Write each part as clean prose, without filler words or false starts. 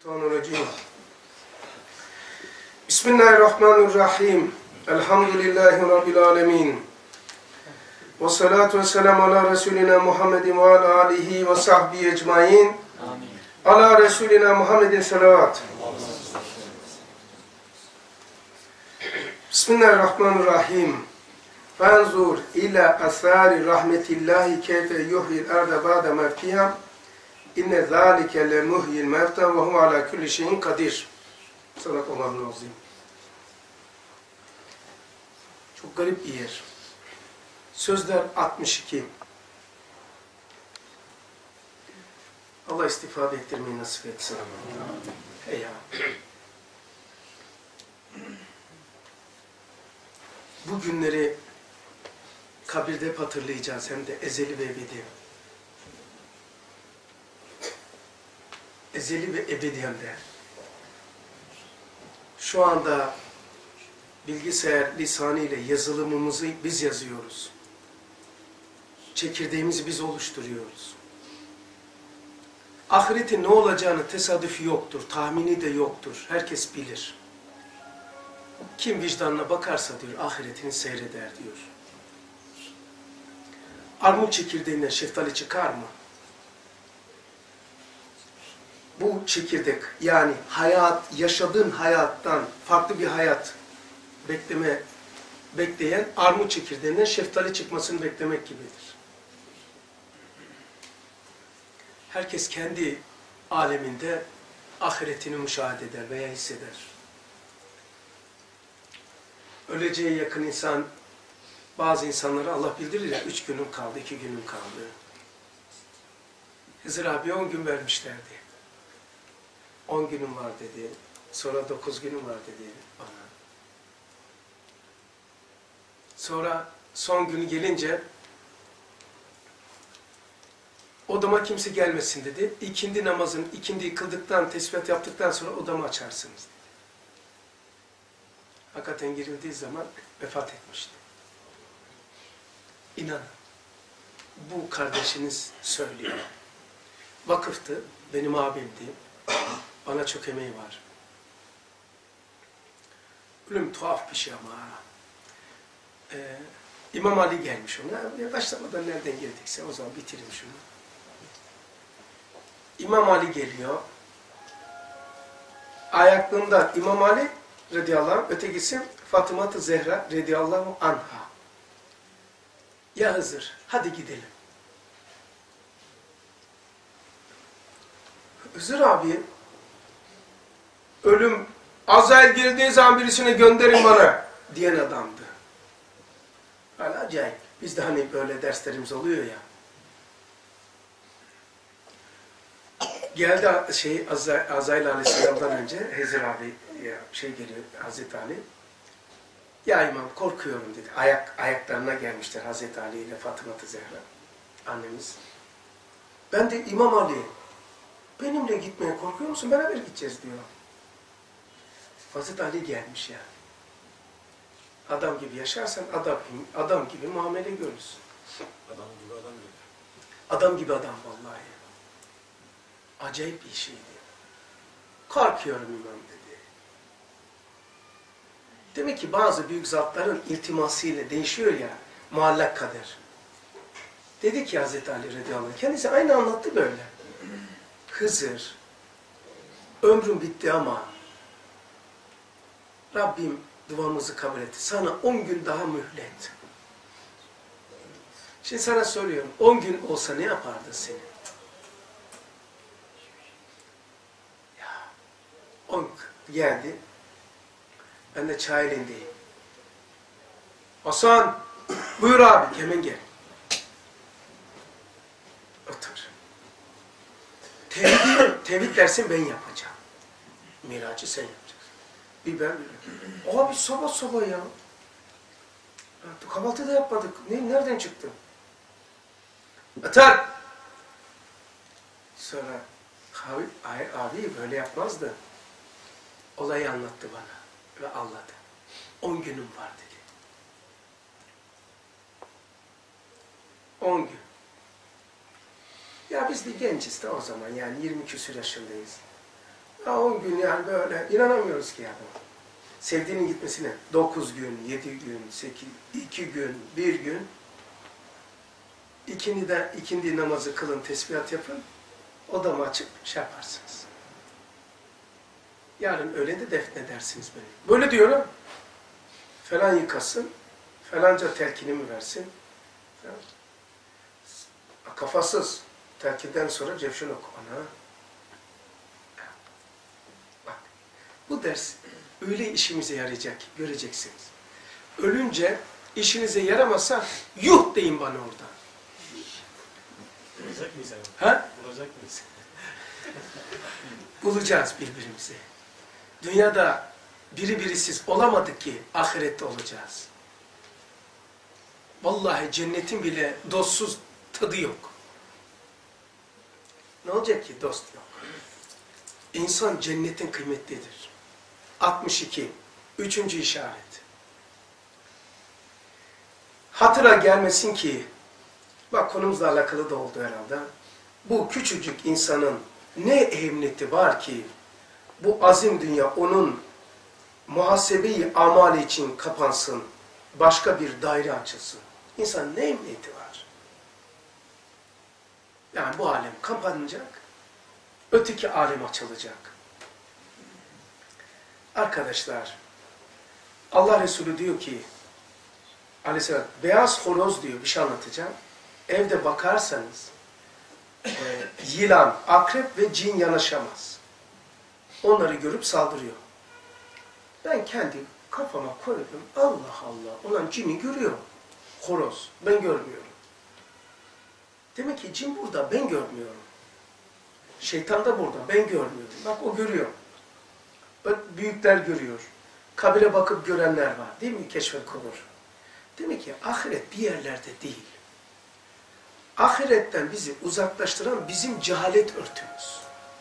Mineşşeytanirracim. Bismillahirrahmanirrahim. Elhamdülillahi Rabbil alemin. Ve salatu ve selamu ala Resulina Muhammedin ve ala alihi ve sahbihi ecmain. Amin. Ala Resulina Muhammedin salavat. Bismillahirrahmanirrahim. Fenzur ila asari rahmetillahi keyfe yuhyil arda ba'de mevtiha. İnne zâlike le muhyil mevta ve huve ala kulli şeyin kadir. Sadakallahul azim. Çok garip bir yer. Sözler 62. Allah istifade ettirmeyi nasip etsin. Hey ya. Bu günleri kabirde hep hatırlayacağız, hem de ezeli ve ebedi. Ezeli ve ebedi hem de. Şu anda bilgisayar lisanıyla yazılımımızı biz yazıyoruz. Çekirdeğimizi biz oluşturuyoruz. Ahiretin ne olacağını tesadüfi yoktur, tahmini de yoktur. Herkes bilir. Kim vicdanına bakarsa diyor, ahiretini seyreder diyor. Armut çekirdeğinden şeftali çıkar mı? Bu çekirdek, yani hayat, yaşadığın hayattan farklı bir hayat bekleyen armut çekirdeğinden şeftali çıkmasını beklemek gibidir. Herkes kendi aleminde ahiretini müşahede eder veya hisseder. Öleceğe yakın insan, bazı insanlara Allah bildirir ya, 3 günüm kaldı, 2 günüm kaldı. Hızır abi 10 gün vermişlerdi. 10 günüm var dedi. Sonra 9 günüm var dedi bana. Sonra son günü gelince odama kimse gelmesin dedi. İkindi namazını, ikindiyi kıldıktan, tesbihat yaptıktan sonra odamı açarsınız dedi. Hakikaten girildiği zaman vefat etmişti. İnanın. Bu kardeşiniz söylüyor. Vakıftı, benim abimdi. Bana çok emeği var. Ölüm tuhaf bir şey ama. İmam Ali gelmiş ona. Başlamadan nereden girdikse o zaman bitirin şunu. İmam Ali geliyor. Ayaklığında İmam Ali radıyallahu anh, ötekisi Fatıma-tı Zehra radıyallahu anha. Ya Hızır, hadi gidelim. Hızır abi, ölüm, Azrail girdiği zaman birisini gönderin bana diyen adamdı. Hala acayip. Bizde hani böyle derslerimiz oluyor ya. Geldi Azrail aleyhisselamdan önce Hızır abi geliyor, Hazreti Ali. Ya imam korkuyorum dedi. Ayaklarına gelmişler Hazreti Ali ile Fatıma-tı Zehra annemiz. Ben de İmam Ali, benimle gitmeye korkuyor musun? Beraber gideceğiz diyor. Hazreti Ali gelmiş ya. Adam gibi yaşarsan adam gibi muamele görürsün. Adam gibi adam gibi. Adam gibi adam vallahi. Acayip bir şeydi. Korkuyorum imam dedi. Demek ki bazı büyük zatların iltimasıyla değişiyor ya, muallak kader. Dedi ki Hazreti Ali radıyallahu anh, kendisi aynı anlattı böyle. Hızır, ömrüm bitti ama Rabbim duamızı kabul etti. Sana 10 gün daha mühlet. Şimdi sana soruyorum, 10 gün olsa ne yapardın senin? Ya, 10 geldi. Ben de Çayeli'ndeyim. Hasan, buyur abi, hemen gel. Otur. Tevhid dersin ben yapacağım. Miracı sen yapacaksın. Bir ben biliyorum. Abi sabah ya. Kahvaltı da yapmadık. Nereden çıktın? Atar! Sonra abi böyle yapmazdı. Olayı anlattı bana ve anladı. 10 günüm var dedi. 10 gün. Ya biz de genciz de o zaman, yani 20 küsur yaşındayız. Ha 10 gün yani böyle inanamıyoruz ki yani. Sevdiğinin gitmesine 9 gün, 7 gün, 8, 2 gün, 1 gün ikindi namazı kılın, tesbihat yapın. Odamı açıp şey yaparsınız. Yarın öyle de defnedersiniz beni. Böyle diyorum. Falan yıkasın, falanca telkinimi versin. Kafasız. Telkinden sonra Cevşen oku. Ana. Bak, bu ders öyle işimize yarayacak, göreceksiniz. Ölünce işinize yaramazsa yuh deyin bana orada. Bulacak mıyız abi? Ha? Bulacak mıyız? Bulacağız birbirimizi. Dünyada birisiz olamadık ki ahirette olacağız. Vallahi cennetin bile dostsuz tadı yok. Ne olacak ki dost yok? İnsan cennetin kıymetlidir. 62. Üçüncü işaret. Hatıra gelmesin ki, bak konumuzla alakalı da oldu herhalde. Bu küçücük insanın ne ehemmiyeti var ki, bu azim dünya onun muhasebeyi amali için kapansın, başka bir daire açılsın. İnsan ne emniyeti var? Yani bu alem kapanacak, öteki alem açılacak. Arkadaşlar, Allah Resulü diyor ki, aleyhisselam, beyaz horoz diyor, bir şey anlatacağım. Evde bakarsanız, yılan, akrep ve cin yanaşamaz. Onları görüp saldırıyor. Ben kendi kafama koydum, Allah Allah, olan cini görüyor. Horoz, ben görmüyorum. Demek ki cin burada, ben görmüyorum. Şeytan da burada, ben görmüyorum. Bak o görüyor. Bak büyükler görüyor. Kabire bakıp görenler var, değil mi? Keşfet konur. Demek ki ahiret bir yerlerde değil. Ahiretten bizi uzaklaştıran bizim cehalet örtümüz.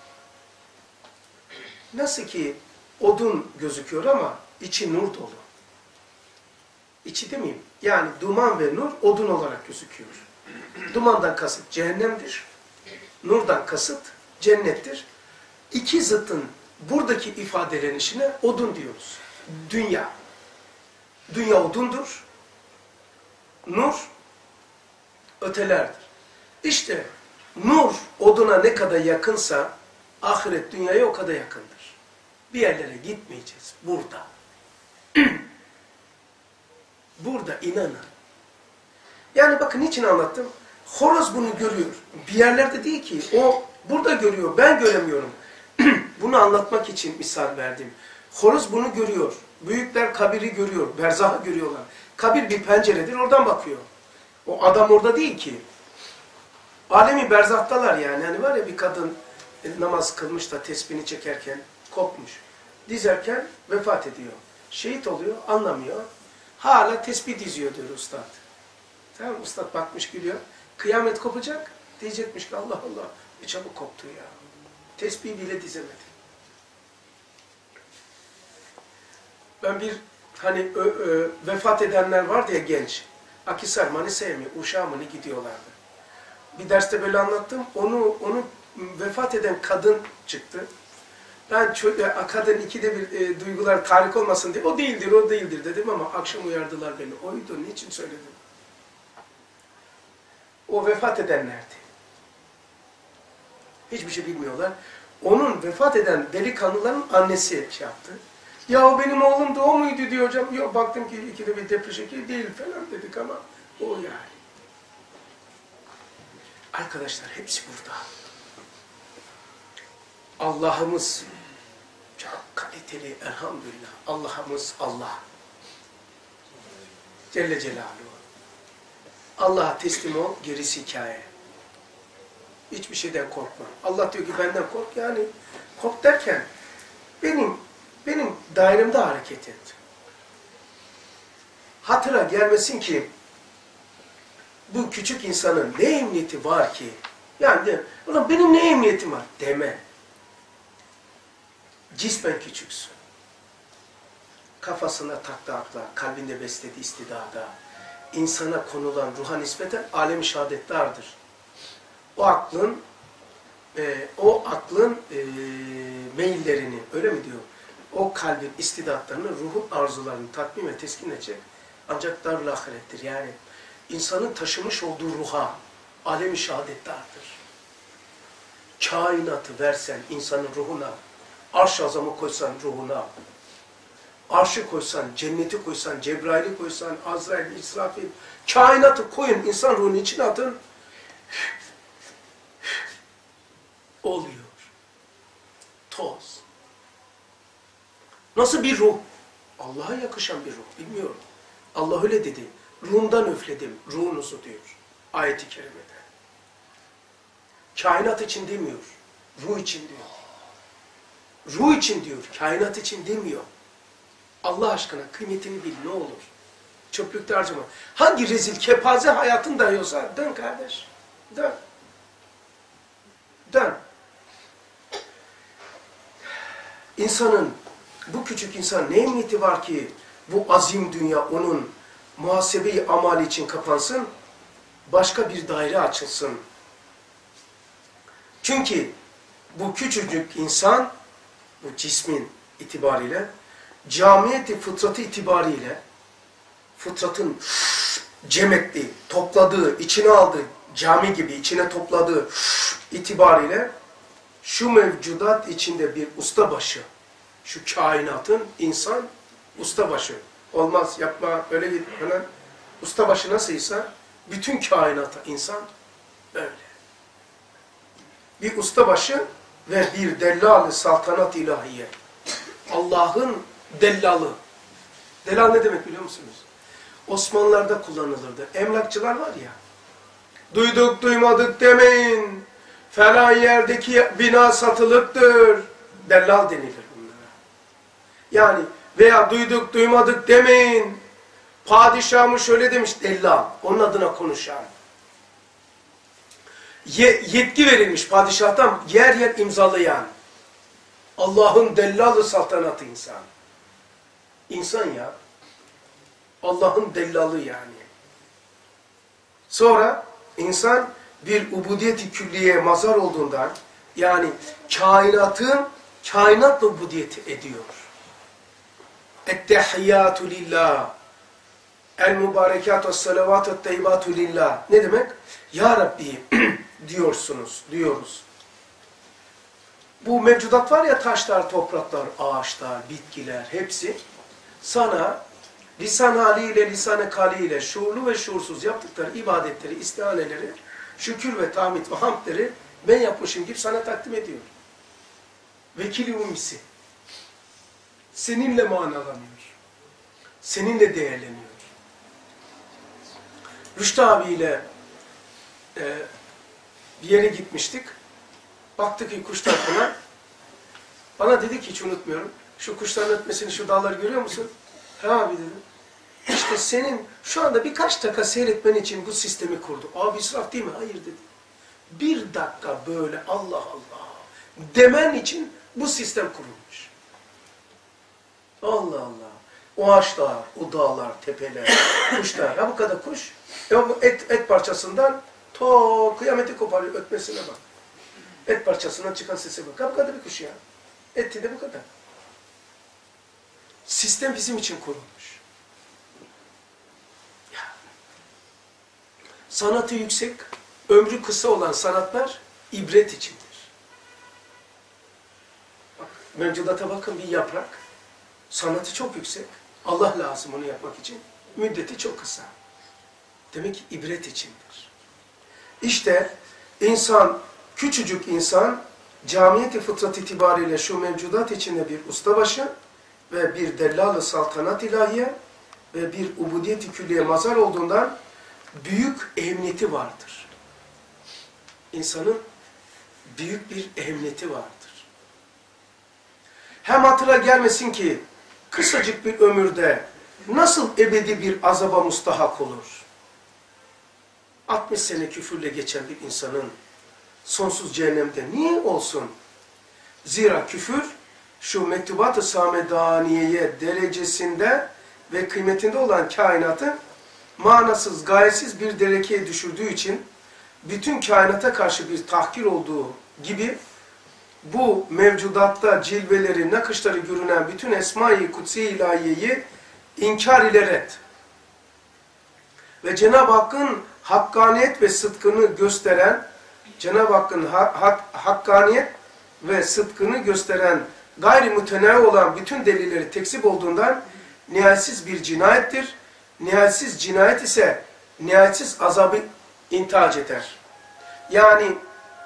Nasıl ki odun gözüküyor ama içi nur dolu. İçi demeyeyim. Yani duman ve nur odun olarak gözüküyor. Dumandan kasıt cehennemdir. Nurdan kasıt cennettir. İki zıttın buradaki ifadelenişine odun diyoruz. Dünya. Dünya odundur. Nur ötelerdir. İşte nur oduna ne kadar yakınsa ahiret dünyaya o kadar yakındır. Bir yerlere gitmeyeceğiz. Burada. Burada inanın. Yani bakın niçin anlattım? Horoz bunu görüyor. Bir yerlerde değil ki. O burada görüyor. Ben göremiyorum. Bunu anlatmak için misal verdim. Horoz bunu görüyor. Büyükler kabiri görüyor. Berzahı görüyorlar. Kabir bir penceredir. Oradan bakıyor. O adam orada değil ki. Alemi berzahtalar yani. Hani var ya bir kadın namaz kılmış da tesbihini çekerken kopmuş. Dizerken vefat ediyor. Şehit oluyor. Anlamıyor. Hala tesbih diziyor diyor ustad. Tamam ustad bakmış gülüyor. Kıyamet kopacak. Diyecekmiş ki Allah Allah bir çabuk koptu ya. Tesbih bile dizemedi. Ben bir hani vefat edenler vardı ya genç. Akhisar, Manisa'ya mı, Uşak'a mı gidiyorlardı. Bir derste böyle anlattım. Onu vefat eden kadın çıktı. Ben kadın ikide bir duygular tahrik olmasın diye o değildir dedim ama akşam uyardılar beni. Oydu, niçin söyledim? O vefat edenlerdi. Hiçbir şey bilmiyorlar. Onun vefat eden delikanlıların annesi şey yaptı. Ya o benim oğlum da o muydu diyor hocam. Yok baktım ki ikide bir depreşeki değil falan dedik ama o yani. Arkadaşlar hepsi burada. Allah'ımız çok kaliteli elhamdülillah. Allah'ımız Allah. Celle Celaluhu. Allah'a teslim ol, gerisi hikaye. Hiçbir şeyden korkma. Allah diyor ki benden kork yani. Kork derken benim dairemde hareket et. Hatıra gelmesin ki bu küçük insanın ne emniyeti var ki? Yani de, ulan benim ne emniyetim var deme. Cismen küçüksün. Kafasına taktı akla, kalbinde beslediği istidada, insana konulan ruha nispeten alem-i şehadettardır. O aklın o aklın meyillerini, öyle mi diyor? O kalbin istidatlarını, ruhun arzularını tatmin ve teskin edecek. Ancak darul ahirettir. Yani insanın taşımış olduğu ruha, alem-i şehadettardır. Kainatı versen insanın ruhuna, arş-ı azamı koysan ruhuna, arşı koysan, cenneti koysan, Cebrail'i koysan, Azrail, İsrafil, kainatı koyun, insan ruhunun içine atın, oluyor. Toz. Nasıl bir ruh? Allah'a yakışan bir ruh, bilmiyorum. Allah öyle dedi. Ruhumdan üfledim, ruhunuzu diyor. Ayet-i kerimede. Kainat için demiyor. Ruh için diyor. Ruh için diyor. Kainat için demiyor. Allah aşkına kıymetini bil ne olur. Çöplükte harcama. Hangi rezil kepaze hayatın dayıyorsa dön kardeş. Dön. Dön. İnsanın, bu küçük insan ne emniyeti var ki bu azim dünya onun muhasebe-i amali için kapansın, başka bir daire açılsın. Çünkü bu küçücük insan, bu cismin itibariyle, camiyeti fıtratı itibariyle, fıtratın cem ettiği, topladığı, içine aldığı, cami gibi içine topladığı itibariyle, şu mevcudat içinde bir ustabaşı, şu kainatın insan ustabaşı. Olmaz, yapma, öyle git falan. Ustabaşı nasılsa, bütün kainata insan öyle. Bir ustabaşı ve bir dellal-ı saltanat ilahiye. Allah'ın dellalı. Delal ne demek biliyor musunuz? Osmanlılar'da kullanılırdı. Emlakçılar var ya, duyduk duymadık demeyin, falan yerdeki bina satılıktır. Dellal denilir bunlara. Yani veya duyduk duymadık demeyin, padişahımız şöyle demiş, dellal. Onun adına konuşan. Yetki verilmiş padişahtan yer yer imzalayan. Allah'ın dellalı saltanatı insan. İnsan ya. Allah'ın dellalı yani. Sonra insan bir ubudiyet-i külliye mazhar olduğundan, yani kainatla ubudiyet ediyor. Ettehiyyatü lillah. El mübarekatü salavatü teyyibatü lillah. Ne demek? Ya Rabbi diyoruz. Bu mevcudat var ya, taşlar, topraklar, ağaçlar, bitkiler, hepsi sana lisan haliyle, lisan-ı kaliyle, şuurlu ve şuursuz yaptıkları ibadetleri, istihaneleri, şükür ve tahmid ve hamdleri ben yapmışım gibi sana takdim ediyor. Vekil-i umisi. Seninle manalanıyor. Seninle değerleniyor. Rüştü abiyle bir yere gitmiştik. Baktık ki kuş tarafına. Bana dedi ki hiç unutmuyorum. Şu kuşların ötmesini, şu dağları görüyor musun? He abi dedim. İşte senin şu anda birkaç dakika seyretmen için bu sistemi kurdu. Abi israf değil mi? Hayır dedi. Bir dakika böyle Allah Allah demen için bu sistem kurulmuş. Allah Allah. O ağaçlar, o dağlar, tepeler, kuşlar. Ya bu kadar kuş. Bu et parçasından kıyameti koparıyor, ötmesine bak. Et parçasından çıkan sese bak. Ya bu kadar bir kuş ya. Eti de bu kadar. Sistem bizim için kurulmuş. Ya. Sanatı yüksek, ömrü kısa olan sanatlar ibret içindir. Bak, mevcudata bakın, bir yaprak. Sanatı çok yüksek. Allah lazım onu yapmak için. Müddeti çok kısa. Demek ki ibret içindir. İşte insan, küçücük insan, camiyet-i fıtrat itibariyle şu mevcudat içinde bir ustabaşı ve bir dellal-ı saltanat ilahiye ve bir ubudiyet-i külliye mazhar olduğundan büyük ehemmiyeti vardır. İnsanın büyük bir ehemmiyeti vardır. Hem hatıra gelmesin ki kısacık bir ömürde nasıl ebedi bir azaba mustahak olur? 60 sene küfürle geçen bir insanın sonsuz cehennemde niye olsun? Zira küfür şu mektubat-ı samedaniyeye derecesinde ve kıymetinde olan kainatı manasız, gayesiz bir derekeye düşürdüğü için bütün kainata karşı bir tahkir olduğu gibi bu mevcudatta cilveleri, nakışları görünen bütün Esma-i Kutsi ilahiyeyi inkar ile red. Ve Cenab-ı Hakk'ın hakkaniyet ve sıdkını gösteren, Cenab-ı Hakk'ın hakkaniyet ve sıdkını gösteren gayri mütenahi olan bütün delilleri tekzip olduğundan nihayetsiz bir cinayettir. Nihayetsiz cinayet ise nihayetsiz azabı intihac eder. Yani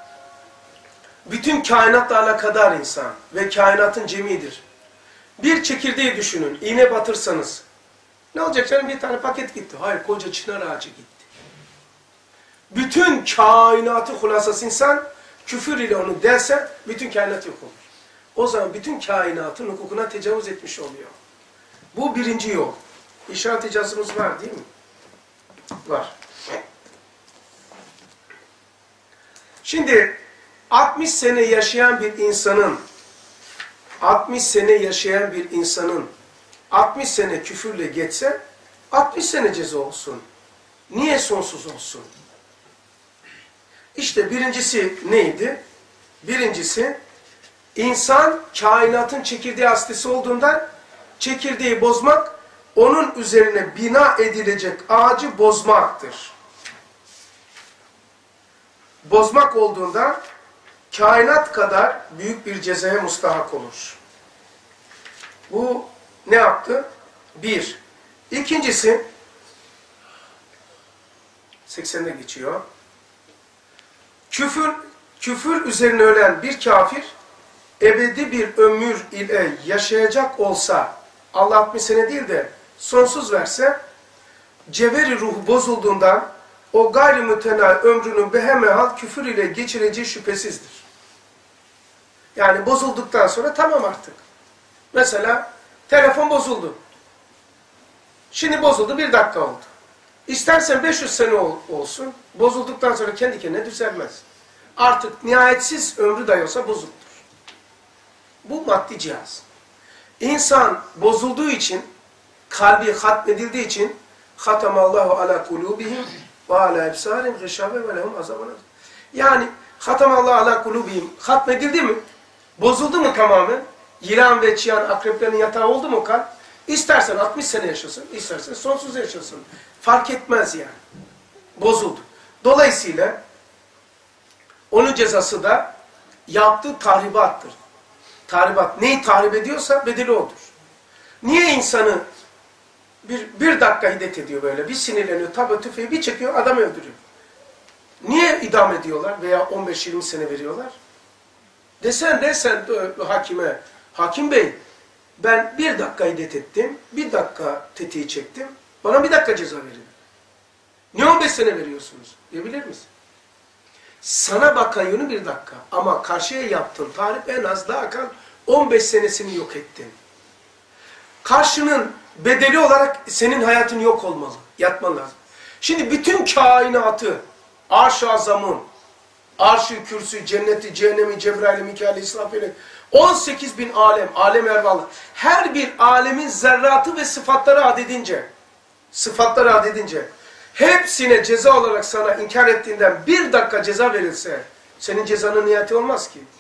bütün kainatla alakadar insan ve kainatın cemidir. Bir çekirdeği düşünün, iğne batırsanız. Ne olacak canım, bir tane paket gitti. Hayır, koca çınar ağacı gitti. Bütün kainatı hulasası insan küfür ile onu derse bütün kainat yok olur. O zaman bütün kainatın hukukuna tecavüz etmiş oluyor. Bu birinci yol. İşaret icazımız var değil mi? Var. Şimdi 60 sene yaşayan bir insanın 60 sene küfürle geçse 60 sene ceza olsun. Niye sonsuz olsun? İşte birincisi neydi? Birincisi insan kainatın çekirdeği hastası olduğundan çekirdeği bozmak onun üzerine bina edilecek ağacı bozmaktır. Bozmak olduğunda kainat kadar büyük bir cezaya mustahak olur. Bu ne yaptı? Bir. İkincisi 80'de geçiyor. Küfür üzerine ölen bir kafir ebedi bir ömür ile yaşayacak olsa Allah 60 sene değil de sonsuz verse cevheri ruhu bozulduğundan o gayrimütenahi ömrünün behemehal küfür ile geçireceği şüphesizdir. Yani bozulduktan sonra tamam artık. Mesela telefon bozuldu. Şimdi bozuldu, 1 dakika oldu. İstersen 500 sene olsun, bozulduktan sonra kendi kendine düzelmez. Artık nihayetsiz ömrü dahi olsa bozuktur. Bu maddi cihaz. İnsan bozulduğu için, kalbi hatmedildiği için hatamallahu ala kulubihim ve ala ebsarim gışabe ve lehum azabun. Yani hatamallahu ala kulubihim hatmedildi mi? Bozuldu mu tamamen? Yılan ve çıyan akreplerin yatağı oldu mu kalp? İstersen 60 sene yaşasın, istersen sonsuz yaşasın. Fark etmez yani. Bozuldu. Dolayısıyla onun cezası da yaptığı tahribattır. Tahribat. Neyi tahrip ediyorsa bedeli odur. Niye insanı bir dakika hiddet ediyor böyle? Bir sinirleniyor, tabi tüfeği bir çekiyor, adam öldürüyor. Niye idam ediyorlar veya 15-20 sene veriyorlar? Desen hakime, hakim bey, ben 1 dakika hiddet ettim, 1 dakika tetiği çektim, bana 1 dakika ceza verin. Niye 15 sene veriyorsunuz? Diyebilir misin? Sana bakan yönü 1 dakika ama karşıya yaptığın tahrip en az daha kal 15 senesini yok ettin. Karşının bedeli olarak senin hayatın yok olmalı. Yatman lazım. Şimdi bütün kainatı, Arş-ı Azam'ın, Arş-ı Kürsü, Cenneti, Cehennemi, Cebrail'i, Mikail'i, İsrafil'i, 18.000 alem, alem ervallah. Her bir alemin zerratı ve sıfatları adedince, hepsine ceza olarak sana inkar ettiğinden 1 dakika ceza verilse, senin cezanın niyeti olmaz ki.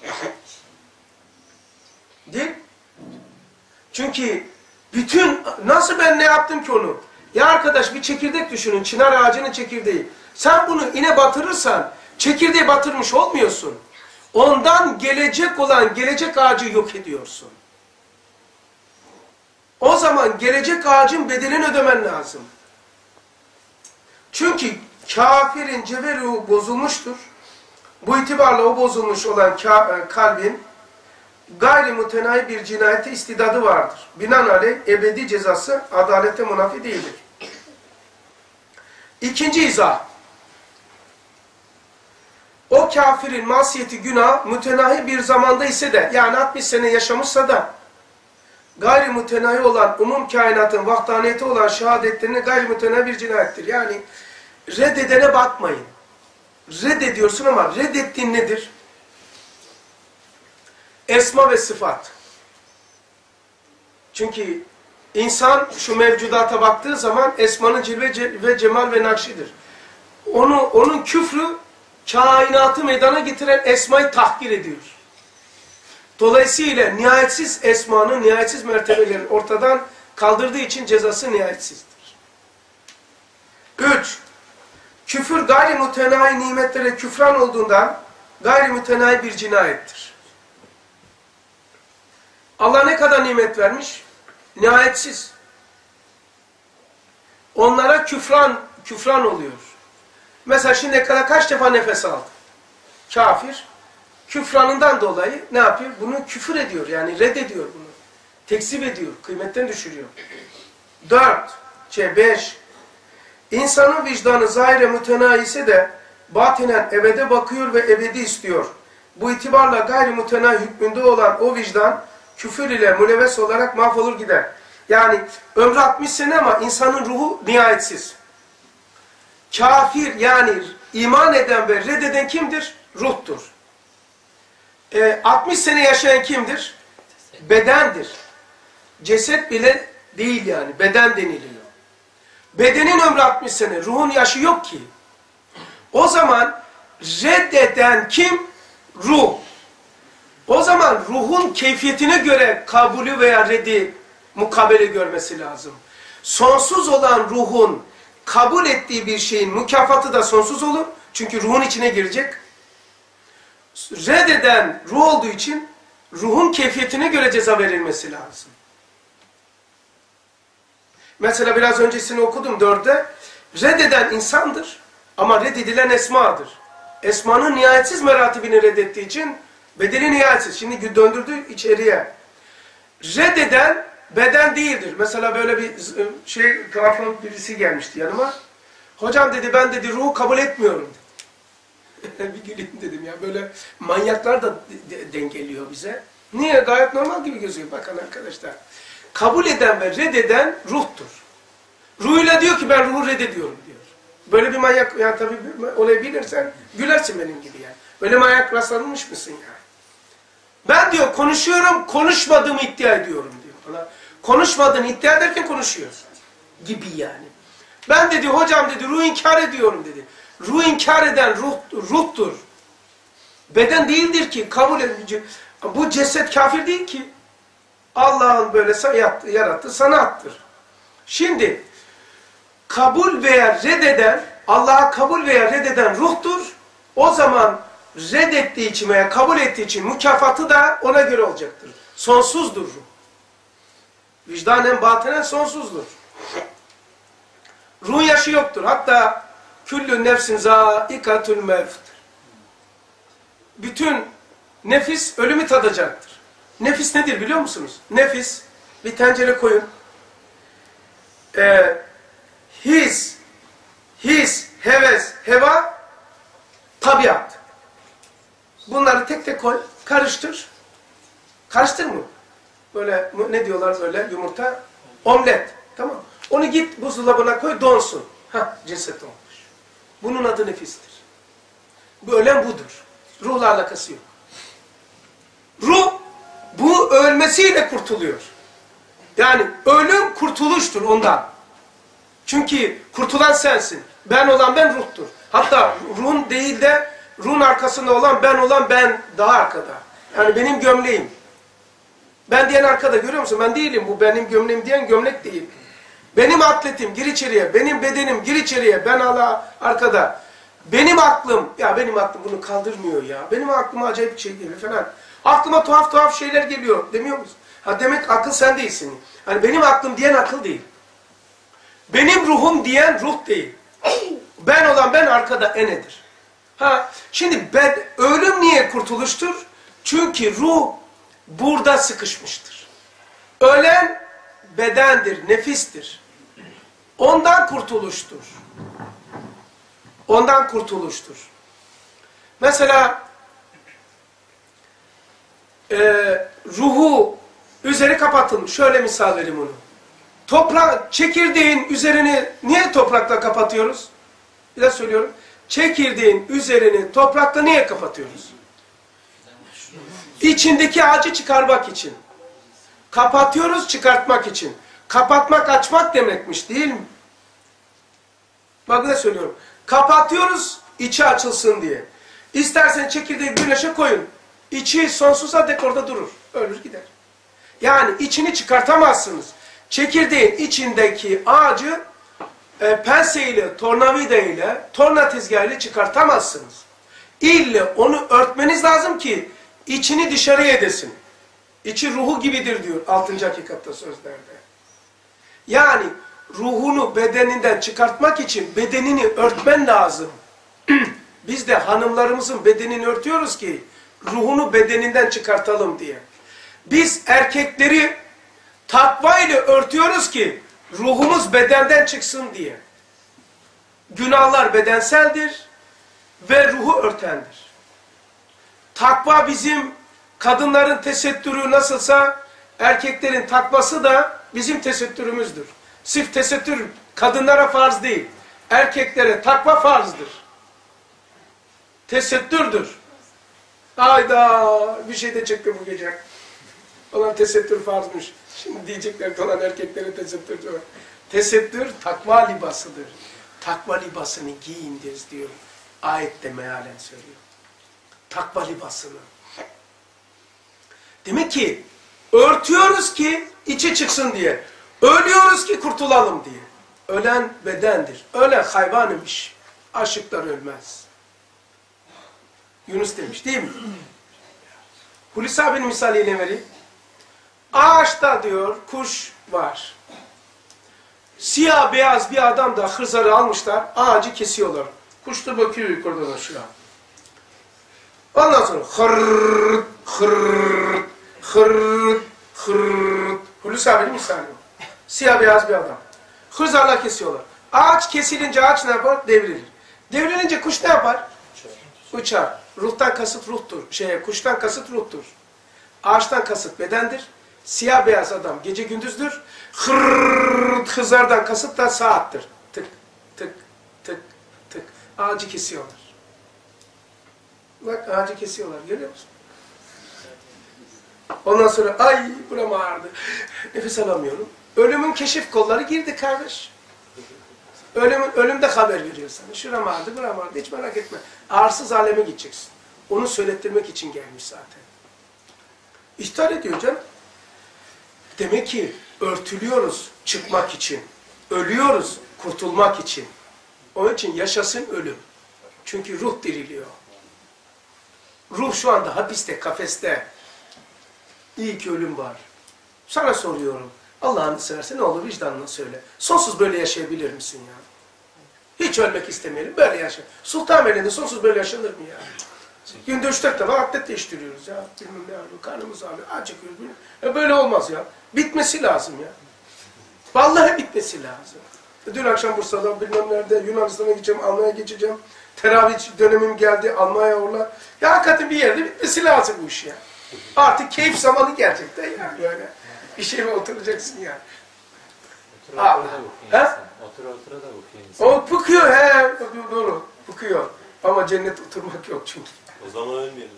Değil? Çünkü nasıl ben ne yaptım ki onu? Ya arkadaş bir çekirdek düşünün, çınar ağacının çekirdeği. Sen bunu ine batırırsan, çekirdeği batırmış olmuyorsun. Ondan gelecek ağacı yok ediyorsun. O zaman gelecek ağacın bedelini ödemen lazım. Çünkü kafirin cevheruhu bozulmuştur. Bu itibarla o bozulmuş olan kalbin gayrimütenahi bir cinayete istidadı vardır. Binaenaleyh ebedi cezası adalete munafi değildir. İkinci izah. O kafirin masiyeti günah mütenahi bir zamanda ise de yani 60 sene yaşamışsa da gayrimütenahi olan umum kainatın vahdaniyeti olan şehadetlerine gayrimütenahi bir cinayettir. Yani reddedene bakmayın. Reddediyorsun ama reddettiğin nedir? Esma ve sıfat. Çünkü insan şu mevcudata baktığı zaman esmanın cilve ve cemal ve nakşidir. Onun küfrü kainatı meydana getiren esmayı tahkir ediyor. Dolayısıyla nihayetsiz esmanın, nihayetsiz mertebelerin ortadan kaldırdığı için cezası nihayetsizdir. 3. Küfür gayrimütenahi nimetlere küfran olduğundan gayrimütenahi bir cinayettir. Allah ne kadar nimet vermiş? Nihayetsiz. Onlara küfran oluyor. Mesela şimdiye kadar kaç defa nefes aldı? Kafir. Küfranından dolayı ne yapıyor? Bunu küfür ediyor. Yani reddediyor bunu. Tekzip ediyor. Kıymetten düşürüyor. 5. İnsanın vicdanı zahire mütenahi ise de batinen ebede bakıyor ve ebedi istiyor. Bu itibarla gayrimütenahi hükmünde olan o vicdan küfür ile mülevves olarak mahvolur gider. Yani ömrü 60 sene ama insanın ruhu nihayetsiz. Kafir yani iman eden ve reddeden kimdir? Ruhtur. 60 sene yaşayan kimdir? Bedendir. Ceset bile değil yani. Beden deniliyor. Bedenin ömrü 60 sene. Ruhun yaşı yok ki. O zaman reddeden kim? Ruh. O zaman ruhun keyfiyetine göre kabulü veya reddi mukabele görmesi lazım. Sonsuz olan ruhun kabul ettiği bir şeyin mükafatı da sonsuz olur. Çünkü ruhun içine girecek. Reddeden ruh olduğu için ruhun keyfiyetine göre ceza verilmesi lazım. Mesela biraz öncesini okudum 4'te. Reddeden insandır ama reddedilen esmadır. Esmanın nihayetsiz meratibini reddettiği için bedeli nihayetsiz. Şimdi döndürdü içeriye. Reddeden beden değildir. Mesela böyle bir tuhafın birisi gelmişti yanıma. Hocam dedi ben dedi ruhu kabul etmiyorum dedi. Bir güleyim dedim ya. Böyle manyaklar da denk geliyor bize. Niye? Gayet normal gibi gözüküyor. Bakın arkadaşlar. Kabul eden ve reddeden ruhtur. Ruhuyla diyor ki ben ruhu reddediyorum diyor. Böyle bir manyak yani tabii olayı bilirsen gülersin benim gibi yani. Böyle manyak rastlanmış mısın yani? Ben diyor konuşuyorum, konuşmadığımı iddia ediyorum diyor. Konuşmadığını iddia ederken konuşuyorsun. Gibi yani. Ben dedi hocam dedi ruh inkar ediyorum dedi. Ruh inkar eden ruhtur. Beden değildir ki kabul edici. Bu ceset kafir değil ki. Allah'ın böyle yarattı sanattır. Şimdi kabul veya reddeden, Allah'a kabul veya reddeden ruhtur. O zaman reddettiği için veya kabul ettiği için mükafatı da ona göre olacaktır. Sonsuzdur ruh. Vicdanen batinen sonsuzdur. Ruh yaşı yoktur. Hatta küllü nefsin zâikatül mevttir. Bütün nefis ölümü tadacaktır. Nefis nedir biliyor musunuz? Nefis, bir tencere koyun. His, heves, heva, tabiat. Bunları tek tek koy, karıştır. Karıştır mı? Böyle ne diyorlar böyle yumurta? Omlet. Tamam. Onu git buzdolabına koy donsun. Ceset olmuş. Bunun adı nefistir. Bu ölen budur. Ruhla alakası yok. Ruh bu ölmesiyle kurtuluyor. Yani ölüm kurtuluştur ondan. Çünkü kurtulan sensin. Ben olan ben ruhtur. Hatta ruhun değil de ruhun arkasında olan ben daha arkada. Yani benim gömleğim. Ben diyen arkada görüyor musun? Ben değilim. Bu benim gömleğim diyen gömlek değil. Benim atletim gir içeriye. Benim bedenim gir içeriye. Ben arkada. Benim aklım. Ya benim aklım bunu kaldırmıyor ya. Benim aklıma acayip bir şey geliyor falan. Aklıma tuhaf şeyler geliyor. Demiyor musun? Demek akıl sen değilsin. Hani benim aklım diyen akıl değil. Benim ruhum diyen ruh değil. Ben olan ben arkada enedir. Şimdi ölüm niye kurtuluştur? Çünkü ruh burada sıkışmıştır. Ölen bedendir, nefistir. Ondan kurtuluştur. Ondan kurtuluştur. Mesela ruhu üzeri kapatılmış. Şöyle misal vereyim onu. Çekirdeğin üzerini niye toprakla kapatıyoruz? Bir de söylüyorum. Çekirdeğin üzerini toprakla niye kapatıyoruz? İçindeki ağacı çıkarmak için. Kapatıyoruz çıkartmak için. Kapatmak açmak demekmiş değil mi? Bak ne söylüyorum. Kapatıyoruz içi açılsın diye. İstersen çekirdeği güneşe koyun. İçi sonsuza dek orada durur. Ölür gider. Yani içini çıkartamazsınız. Çekirdeğin içindeki ağacı penseyle, tornavida ile, torna tezgahıyla çıkartamazsınız. İlle onu örtmeniz lazım ki içini dışarıya edesin. İçi ruhu gibidir diyor 6. hakikatta sözlerde. Yani ruhunu bedeninden çıkartmak için bedenini örtmen lazım. Biz de hanımlarımızın bedenini örtüyoruz ki ruhunu bedeninden çıkartalım diye. Biz erkekleri takva ile örtüyoruz ki ruhumuz bedenden çıksın diye. Günahlar bedenseldir ve ruhu örtendir. Takva bizim kadınların tesettürü nasılsa erkeklerin takvası da bizim tesettürümüzdür. Sırf tesettür kadınlara farz değil. Erkeklere takva farzdır. Tesettürdür. Hayda bir şey de çıktı bu gece. Olan tesettür farzmış. Şimdi diyecekler ki olan erkeklere tesettür diyor. Tesettür takva libasıdır. Takva libasını giyindir diyor. Ayette mealen söylüyor. Takva libasını. Demek ki örtüyoruz ki içi çıksın diye. Ölüyoruz ki kurtulalım diye. Ölen bedendir. Ölen hayvan imiş. Aşıklar ölmez. Yunus demiş değil mi? Hulusi abinin misaliyle vereyim. Ağaçta diyor kuş var. Siyah beyaz bir adam da hırzarı almışlar. Ağacı kesiyorlar. Kuş da bakıyor yukarıdan aşağı. Ondan sonra hırrt hırrt hırrt hırrt. Hulusi abinin misali. Siyah beyaz bir adam. Hırzarla kesiyorlar. Ağaç kesilince ağaç ne yapar? Devrilir. Devrilince kuş ne yapar? Uçar. Ruhtan kasıt ruhtur. Kuştan kasıt ruhtur. Ağaçtan kasıt bedendir. Siyah beyaz adam gece gündüzdür. Hırrrrt hızardan kasıt da saattir. Tık tık tık tık. Ağacı kesiyorlar. Bak ağacı kesiyorlar. Görüyor musun? Ondan sonra ay buram ağrıdı. Nefes alamıyorum. Ölümün keşif kolları girdi kardeş. Ölümde haber veriyor sana. Şuram ağrıdı, buram ağrıdı. Hiç merak etme. Ağırsız aleme gideceksin. Onu söylettirmek için gelmiş zaten. İhtar ediyor canım. Demek ki örtülüyoruz çıkmak için. Ölüyoruz kurtulmak için. Onun için yaşasın ölüm. Çünkü ruh diriliyor. Ruh şu anda hapiste, kafeste. İyi ki ölüm var. Sana soruyorum. Allah'ını seversen ne olur vicdanına söyle. Sonsuz böyle yaşayabilir misin ya? Hiç ölmek istemeyelim. Böyle yaşa. Sultanbeyli'nde sonsuz böyle yaşanır mı ya? Günde 3-4 defa atlet değiştiriyoruz ya. Bilmem ne ağrıyor, karnımız ağrıyor, acıkıyoruz. Böyle olmaz ya. Bitmesi lazım ya. Vallahi bitmesi lazım. Dün akşam Bursa'da bilmem nerede Yunanistan'a gideceğim, Almanya'ya geçeceğim. Teravih dönemim geldi, Almanya orla. Ya hakikaten bir yerde bitmesi lazım bu iş ya. Artık keyif zamanı gerçekten ya. Böyle bir şeye oturacaksın ya. Otura otura da bıkıyor insan. Otura otura da bıkıyor insan. O bıkıyor he. Doğru. Bıkıyor. Ama cennet oturmak yok çünkü. O zaman ölmeyelim.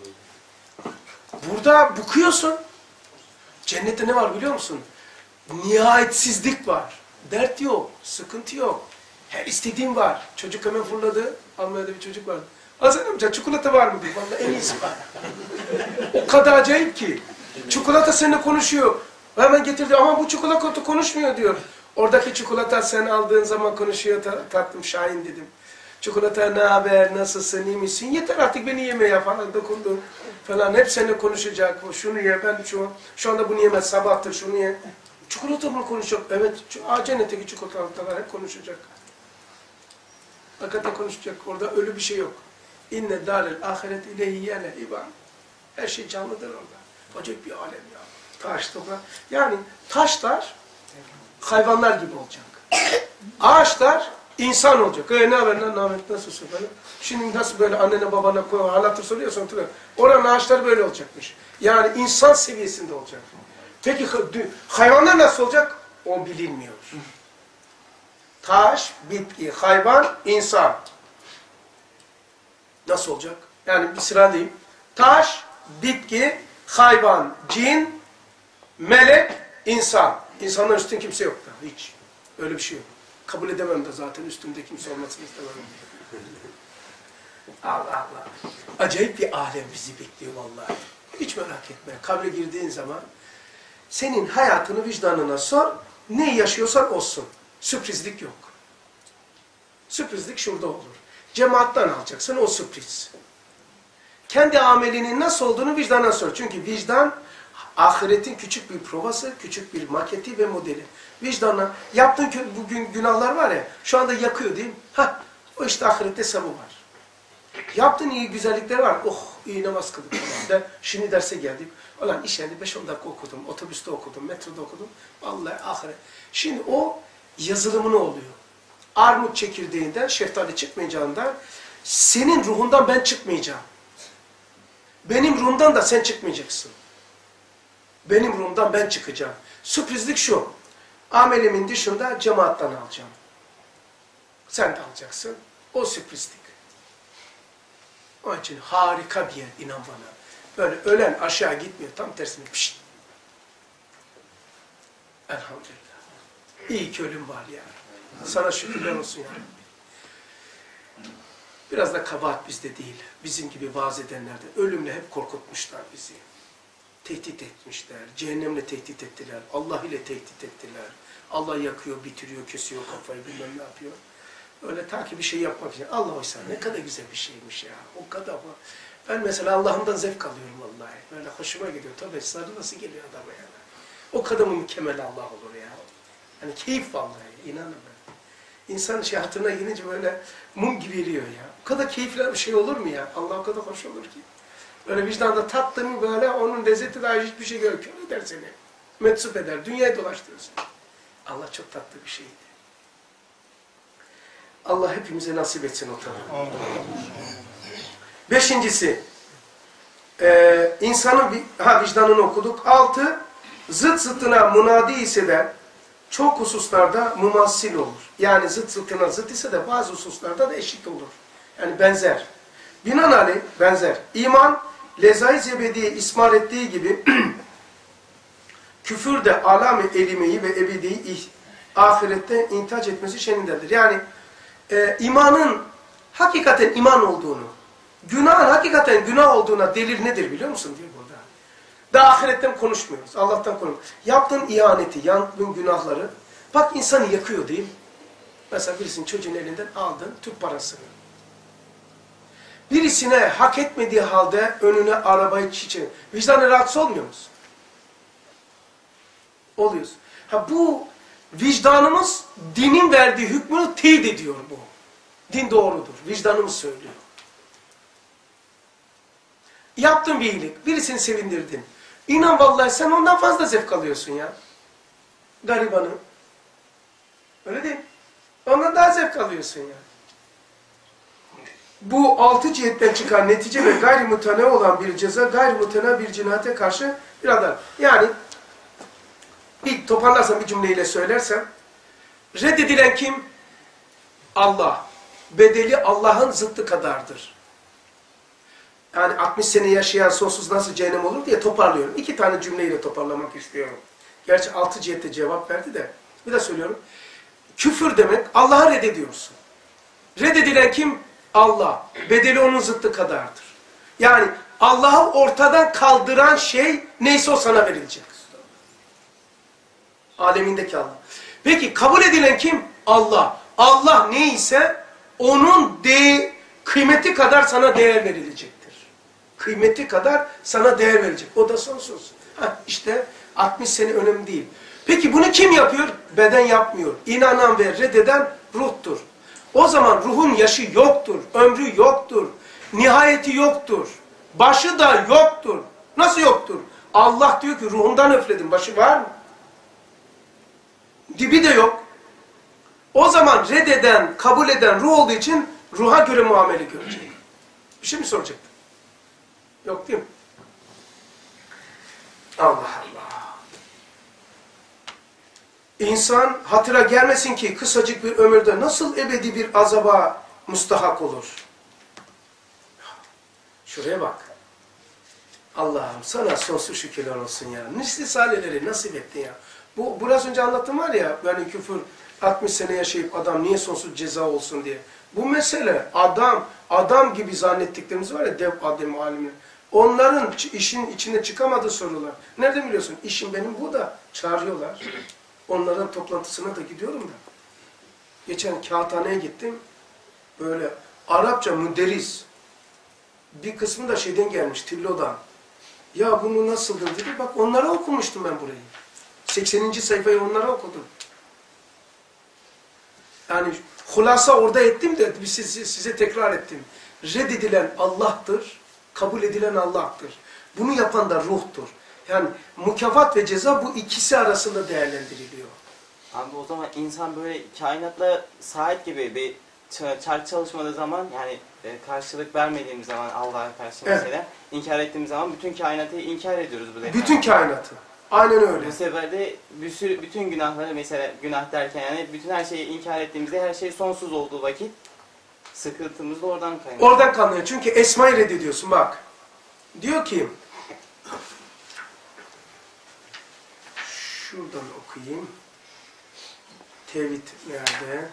Burada bıkıyorsun. Cennette ne var biliyor musun? Nihayetsizlik var. Dert yok. Sıkıntı yok. Her istediğin var. Çocuk hemen fırladı. Almanya'da bir çocuk vardı. Hasan amca çikolata var mı diyor. Vallahi en iyisi var. O kadar acayip ki. Çikolata seninle konuşuyor. Hemen getirdi ama bu çikolata konuşmuyor diyor. Oradaki çikolata sen aldığın zaman konuşuyor tatlım Şahin dedim. Çikolata ne haber, nasılsın, iyi misin? Yeter artık beni yemeye falan dokundu falan. Hep seninle konuşacak. Şunu ye, ben şu anda bunu yemez, sabahtır şunu ye. Çikolata mı konuşacak? Evet, cennetteki çikolatalar hep konuşacak. Hakikaten konuşacak. Orada ölü bir şey yok. İnne dâlel ahiret ileyhiyene ibâ. Her şey canlıdır orada. Acayip bir alem ya. Taş, toprak. Yani taşlar hayvanlar gibi olacak. Ağaçlar insan olacak. Ne haber lan, Ahmet nasılsın falan. Şimdi nasıl böyle annene babana halatır soruyorsun. Oranın ağaçları böyle olacakmış. Yani insan seviyesinde olacak. Peki hayvanlar nasıl olacak? O bilinmiyor. Taş, bitki, hayvan, insan. Nasıl olacak? Yani bir sıralayayım. Taş, bitki, hayvan, cin, melek, insan. İnsandan üstün kimse yok da hiç. Öyle bir şey yok. Kabul edemem de zaten üstümde kimse olmasını istemem. Allah Allah. Acayip bir alem bizi bekliyor vallahi. Hiç merak etme. Kabre girdiğin zaman senin hayatını vicdanına sor. Ne yaşıyorsan olsun. Sürprizlik yok. Sürprizlik şurada olur. Cemaatten alacaksın o sürpriz. Kendi amelinin nasıl olduğunu vicdanına sor. Çünkü vicdan ahiretin küçük bir provası, küçük bir maketi ve modeli. Vicdanla yaptığın bugün günahlar var ya, şu anda yakıyor değil mi? Hah, o işte ahirette sevabı var. Yaptığın iyi güzellikler var. Oh, iyi namaz kıldık falan. Şimdi derse geldim. Ulan iş yerinde 5-10 dakika okudum, otobüste okudum, metroda okudum. Vallahi ahiret. Şimdi o yazılımını oluyor. Armut çekirdeğinden, şeftali çıkmayacağından, senin ruhundan ben çıkmayacağım. Benim ruhumdan da sen çıkmayacaksın. Benim ruhumdan ben çıkacağım. Sürprizlik şu. Amelimin dışında cemaattan alacağım. Sen de alacaksın. O sürprizlik. Onun için harika bir yer, inan bana. Böyle ölen aşağı gitmiyor. Tam tersine pişt. Elhamdülillah. İyi ki ölüm var ya. Sana şükürler olsun ya. Biraz da kabahat bizde değil. Bizim gibi vaaz edenlerde. Ölümle hep korkutmuşlar bizi. Tehdit etmişler. Cehennemle tehdit ettiler. Allah ile tehdit ettiler. Allah yakıyor, bitiriyor, kesiyor kafayı, bilmem ne yapıyor. Öyle ta ki bir şey yapmak için. Allah oysa ne kadar güzel bir şeymiş ya. O kadar mı? Ben mesela Allah'ımdan zevk alıyorum vallahi. Böyle hoşuma gidiyor. Tabii sarı nasıl geliyor adama yani. O kadar mı mükemmel Allah olur ya. Hani keyif vallahi. İnanın ben. İnsan hatırına girince böyle mum gibi eriyor ya. O kadar keyifli bir şey olur mu ya? Allah o kadar hoş olur ki. Böyle vicdanda tattığını böyle onun lezzeti daha hiçbir şey görüyor. Kör eder seni. Metsup eder. Dünyayı dolaştırırsın. Allah çok tatlı bir şeydi. Allah hepimize nasip etsin o tadı. Beşincisi, insanın vicdanını okuduk. 6, zıt zıttına münadi ise de çok hususlarda mumassil olur. Yani zıt zıttına zıt ise de bazı hususlarda da eşit olur. Yani benzer. Binaenaleyh benzer. İman, lezai zebediye ismar ettiği gibi küfür de alam-ı elimeyi ve ebediyi ahirette intihac etmesi şenindendir. Yani imanın hakikaten iman olduğunu, günahın hakikaten günah olduğuna delil nedir biliyor musun diyor burada. Daha ahiretten konuşmuyoruz. Allah'tan konuşmuyoruz. Yaptığın ihaneti, yaptığın günahları, bak insanı yakıyor değil mi? Mesela birisinin çocuğun elinden aldın Türk parasını. Birisine hak etmediği halde önüne arabayı çiçeği. Vicdanı rahatsız olmuyor musun? Oluyoruz. Ha bu vicdanımız dinin verdiği hükmünü teyit ediyor bu. Din doğrudur. Vicdanımız söylüyor. Yaptın bir iyilik. Birisini sevindirdin. İnan vallahi sen ondan fazla zevk alıyorsun ya. Garibanı. Öyle değil mi? Ondan daha zevk alıyorsun ya. Bu 6 cihetten çıkan netice ve gayrimutane olan bir ceza, gayrimutane bir cinayete karşı bir adalet. Yani bir toparlarsam bir cümleyle söylersem, reddedilen kim? Allah. Bedeli Allah'ın zıttı kadardır. Yani 60 sene yaşayan sonsuz nasıl cehennem olur diye toparlıyorum. 2 tane cümleyle toparlamak istiyorum. Gerçi 6 cihette cevap verdi de. Bir de söylüyorum. Küfür demek Allah'ı reddediyorsun. Reddedilen kim? Allah. Bedeli onun zıttı kadardır. Yani Allah'ı ortadan kaldıran şey neyse o sana verilecek. Alemindeki Allah. Peki kabul edilen kim? Allah. Allah neyse onun kıymeti kadar sana değer verilecektir. Kıymeti kadar sana değer verecek. O da sonsuz. İşte 60 sene önemli değil. Peki bunu kim yapıyor? Beden yapmıyor. İnanan ve reddeden ruhtur. O zaman ruhun yaşı yoktur. Ömrü yoktur. Nihayeti yoktur. Başı da yoktur. Nasıl yoktur? Allah diyor ki ruhumdan üfledim. Başı var mı? Dibi de yok. O zaman reddeden, kabul eden ruh olduğu için ruha göre muamele görecek. Bir şey mi soracaktın? Yok değil mi? Allah Allah. İnsan hatıra gelmesin ki kısacık bir ömürde nasıl ebedi bir azaba mustahak olur. Şuraya bak. Allah'ım sana sonsuz şükürler olsun ya. Nisli salileri nasip ettin ya. Bu biraz önce anlattım var ya, yani küfür 60 sene yaşayıp adam niye sonsuz ceza olsun diye. Bu mesele adam gibi zannettiklerimiz var ya, dev adem alimler. Onların işin içine çıkamadığı sorular. Nereden biliyorsun? İşim benim bu da. Çağırıyorlar. Onların toplantısına da gidiyorum da. Geçen kağıthaneye gittim. Böyle Arapça müderris. Bir kısmı da şeyden gelmiş, Tillo'dan. Ya bunu nasıldır dedi. Bak onlara okumuştum ben burayı. 80. sayfayı onlara okudum. Yani hulasa orada ettim de size tekrar ettim. Reddedilen Allah'tır, kabul edilen Allah'tır. Bunu yapan da ruhtur. Yani mükafat ve ceza bu ikisi arasında değerlendiriliyor. Abi o zaman insan böyle kainatla saat gibi bir çark çalışmadığı zaman, yani karşılık vermediğimiz zaman Allah'a karşı mesela, inkar ettiğimiz zaman bütün kainatı inkar ediyoruz bu defa. Bütün kainatı. Aynen öyle. Bu sefer de bütün günahları, mesela günah derken yani bütün her şeyi inkar ettiğimizde her şey sonsuz olduğu vakit sıkıntımız da oradan kaynaklanıyor. Oradan kaynaklanıyor. Çünkü esmayı reddediyorsun bak. Diyor ki, şuradan okuyayım. Tevhid nerede?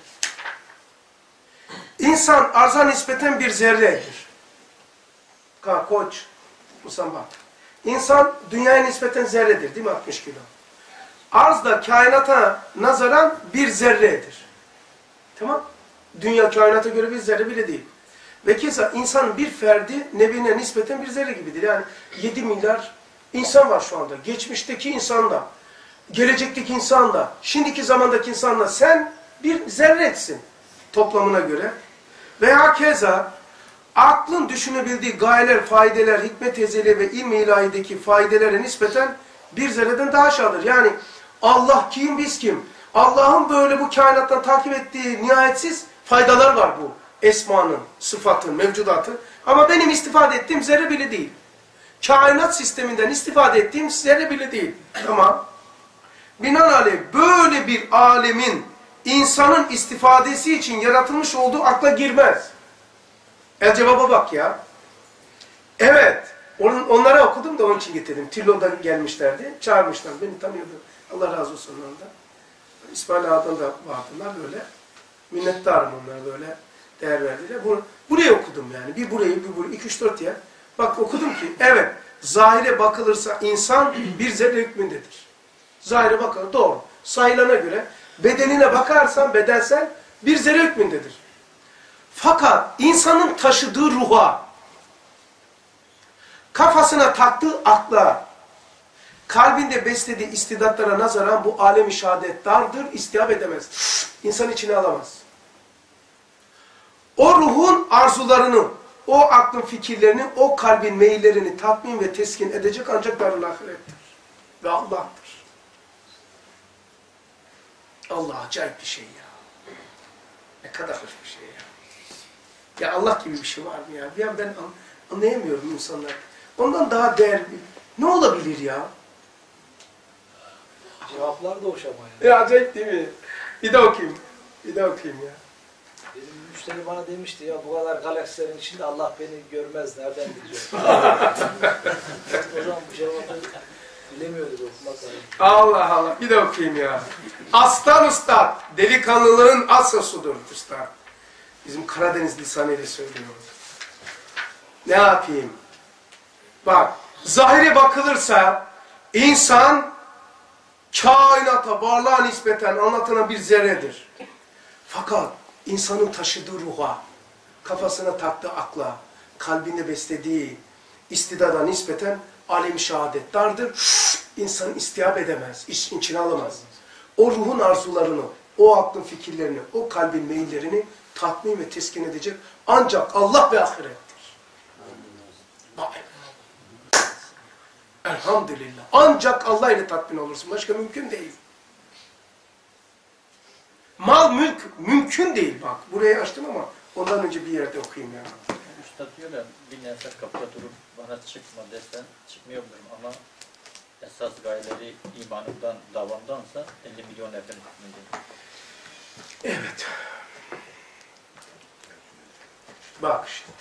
İnsan arza nispeten bir zerredir. Koç, Musa bak. İnsan dünyaya nispeten zerredir değil mi? 60 kilo. Arz da kainata nazaran bir zerredir. Tamam? Dünya kainata göre bir zerre bile değil. Ve keza insanın bir ferdi nebine nispeten bir zerre gibidir. Yani 7 milyar insan var şu anda. Geçmişteki insan da, gelecekteki insan da, şimdiki zamandaki insan da sen bir zerretsin toplamına göre. Veya keza aklın düşünebildiği gayeler, faydeler, hikmet ezeli ve ilm-i ilahideki faydelere nispeten bir zerreden daha aşağıdır. Yani Allah kim, biz kim? Allah'ın böyle bu kainattan takip ettiği nihayetsiz faydalar var bu. Esmanın, sıfatın, mevcudatın. Ama benim istifade ettiğim zerre bile değil. Kainat sisteminden istifade ettiğim zerre bile değil. Tamam. Binaenaleyh böyle bir alemin insanın istifadesi için yaratılmış olduğu akla girmez. El cevaba bak ya. Evet. Onlara okudum da onun için getirdim. Tillo'dan gelmişlerdi. Çağırmışlar. Beni tanıyordu. Allah razı olsun onlardan. İsmail Ağa'dan da vardılar böyle. Minnettarım onlar böyle. Değer verdiler. Buraya okudum yani. Bir burayı, bir burayı. 2-3-4 yer. Bak okudum ki evet. Zahire bakılırsa insan bir zerre hükmündedir. Zahire bakılır. Doğru. Sayılana göre bedenine bakarsan bedensel bir zerre hükmündedir. Fakat insanın taşıdığı ruha, kafasına taktığı akla, kalbinde beslediği istidatlara nazaran bu alem-i şehadet dardır, istihab edemez. İnsan içine alamaz. O ruhun arzularını, o aklın fikirlerini, o kalbin meyillerini tatmin ve teskin edecek ancak darul ahirettir. Ve Allah'tır. Allah acayip bir şey ya. Ne kadar hoş bir şey ya. Ya Allah gibi bir şey var mı ya? Ya ben anlayamıyorum insanlar. Ondan daha değerli ne olabilir ya? Cevaplar da hoş ama yani. Ya acayip değil mi? Bir de okuyayım. Bir de okuyayım ya. Benim müşteri bana demişti ya bu kadar galaksilerin içinde Allah beni görmez nereden bilecek? O zaman bu cevabı bilemiyorduk okumak. Allah Allah. Bir de okuyayım ya. Aslan Üstad. Delikanlılığın asasudur Üstad. Bizim Karadeniz lisanıyla söylüyoruz. Ne yapayım? Bak. Zahire bakılırsa insan kainata, varlığa nispeten anlatılan bir zerredir. Fakat insanın taşıdığı ruha, kafasına taktığı akla, kalbinde beslediği istidada nispeten alem-i şehadet dardır. İnsan istihab edemez, içine alamaz. O ruhun arzularını, o aklın fikirlerini, o kalbin meyillerini tatmin ve teskin edecek ancak Allah ve ahirettir. Elhamdülillah. Ancak Allah ile tatmin olursun. Başka mümkün değil. Mal, mülk mümkün değil bak. Burayı açtım ama ondan önce bir yerde okuyayım ya. Üstad diyor ya, bir nefes kapıda durup bana çıkma desen çıkmıyor muyum ama esas gayeleri imanımdan, davamdansa 50 milyon neferin hükmünde. Evet. Bak şimdi.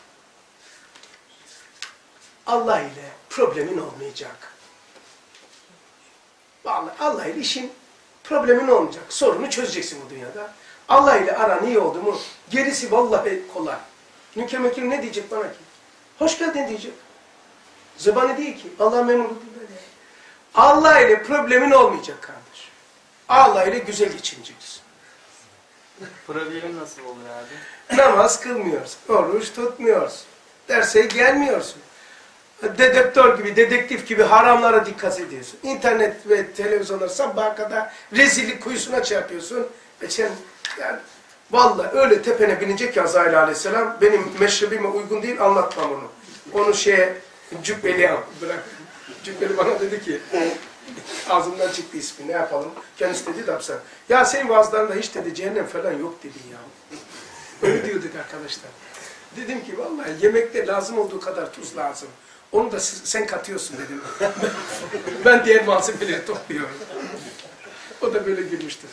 Allah ile problemin olmayacak. Vallahi Allah ile işin Problemin olmayacak. Sorunu çözeceksin bu dünyada. Allah ile aran iyi oldu mu? Gerisi vallahi kolay. Münker Nekir ne diyecek bana ki? Hoş geldin diyecek. Zebani değil ki. Allah memnun değil. Allah ile problemin olmayacak kardeş. Allah ile güzel geçineceksin. Problem nasıl oluyor abi? Namaz kılmıyorsun. Oruç tutmuyorsun. Derse gelmiyorsun. Dedektör gibi, dedektif gibi haramlara dikkat ediyorsun. İnternet ve televizyonlar sabaha kadar rezillik kuyusuna çarpıyorsun. Ve sen yani vallahi öyle tepene binecek ya Azrail Aleyhisselam. Benim meşrebime uygun değil, anlatmam onu. Onu Cübbeli bırak. Cübbeli bana dedi ki ağzımdan çıktı ismi, ne yapalım? Kendisi dedi de sen. Ya senin vaazlarında hiç dedi cehennem falan yok dedi ya. Öyle diyorduk arkadaşlar. Dedim ki vallahi yemekte lazım olduğu kadar tuz lazım. Onu da sen katıyorsun dedim. Ben diğer malzemeleri topluyorum. O da böyle gülmüştür.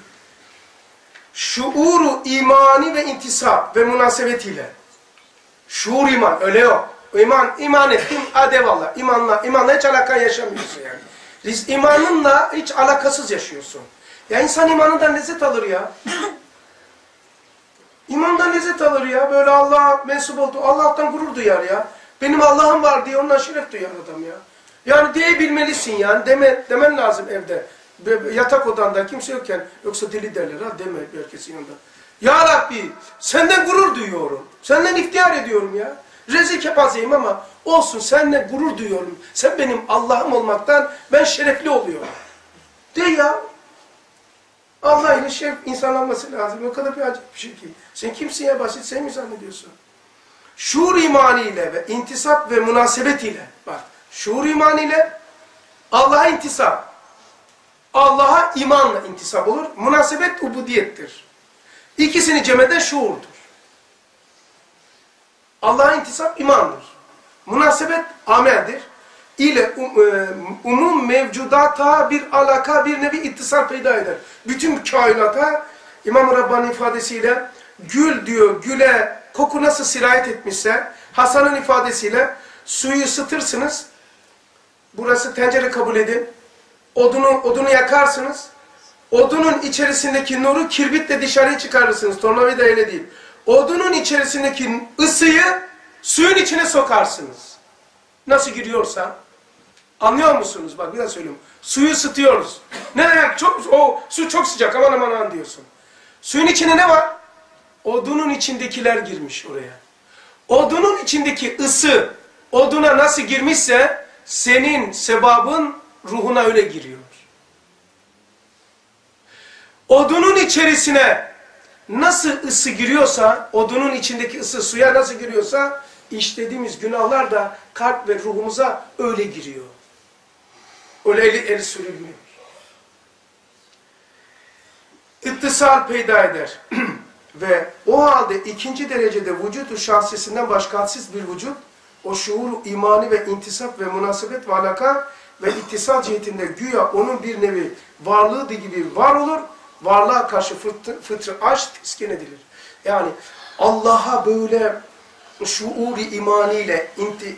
Şuuru imani ve intisap ve münasebetiyle. Şuur iman, öyle yok. İman ettim, hadi valla. İmanla hiç alaka yaşamıyorsun yani. İmanınla hiç alakasız yaşıyorsun. Ya insan imanından lezzet alır ya. İmandan lezzet alır ya. Böyle Allah'a mensup oldu. Allah'tan gurur duyar ya. Benim Allah'ım var diye ondan şeref duyar adam ya. Yani diyebilmelisin yani. Demen lazım evde. Yatak odanda kimse yokken. Yoksa deli derler ha deme herkesin yanında. Ya Rabbi senden gurur duyuyorum. Senden iftihar ediyorum ya. Rezil kepazeyim ama olsun seninle gurur duyuyorum. Sen benim Allah'ım olmaktan ben şerefli oluyorum. De ya. Allah ile şeref insan olması lazım. O kadar bir acayip bir şey ki. Sen kimsin ya, basit sen mi zannediyorsun? Şuur imaniyle ve intisap ve münasebet ile. Bak şuur imaniyle Allah'a intisap. Allah'a imanla intisap olur. Münasebet ubudiyettir. İkisini cem eden şuurdur. Allah'a intisap imandır. Münasebet ameldir. İle umum mevcudata bir alaka, bir nevi ittisal peyda eder. Bütün kainata İmam-ı Rabbani ifadesiyle gül diyor, güle koku nasıl sirayet etmişse, Hasan'ın ifadesiyle suyu ısıtırsınız, burası tencere kabul edin, odunu yakarsınız, odunun içerisindeki nuru kirbitle dışarıya çıkarırsınız, tornavida öyle değil. Odunun içerisindeki ısıyı suyun içine sokarsınız. Nasıl giriyorsa, anlıyor musunuz? Bak bir daha söylüyorum. Suyu ısıtıyoruz. Ne demek? Su çok sıcak, aman aman aman diyorsun. Suyun içine ne var? Odunun içindekiler girmiş oraya. Odunun içindeki ısı, oduna nasıl girmişse, senin sebabın ruhuna öyle giriyor. Odunun içerisine nasıl ısı giriyorsa, odunun içindeki ısı suya nasıl giriyorsa, işlediğimiz günahlar da kalp ve ruhumuza öyle giriyor. Öyle eli sürülmüyor. İttisal peyda eder. Ve o halde ikinci derecede vücudu şahsiyesinden başka hadsiz bir vücut, o şuuru, imani ve intisap ve münasebet ve alaka ve ittisal cihetinde güya onun bir nevi varlığı gibi var olur, varlığa karşı fıtrı aşk teskin edilir. Yani Allah'a böyle şuur-i imaniyle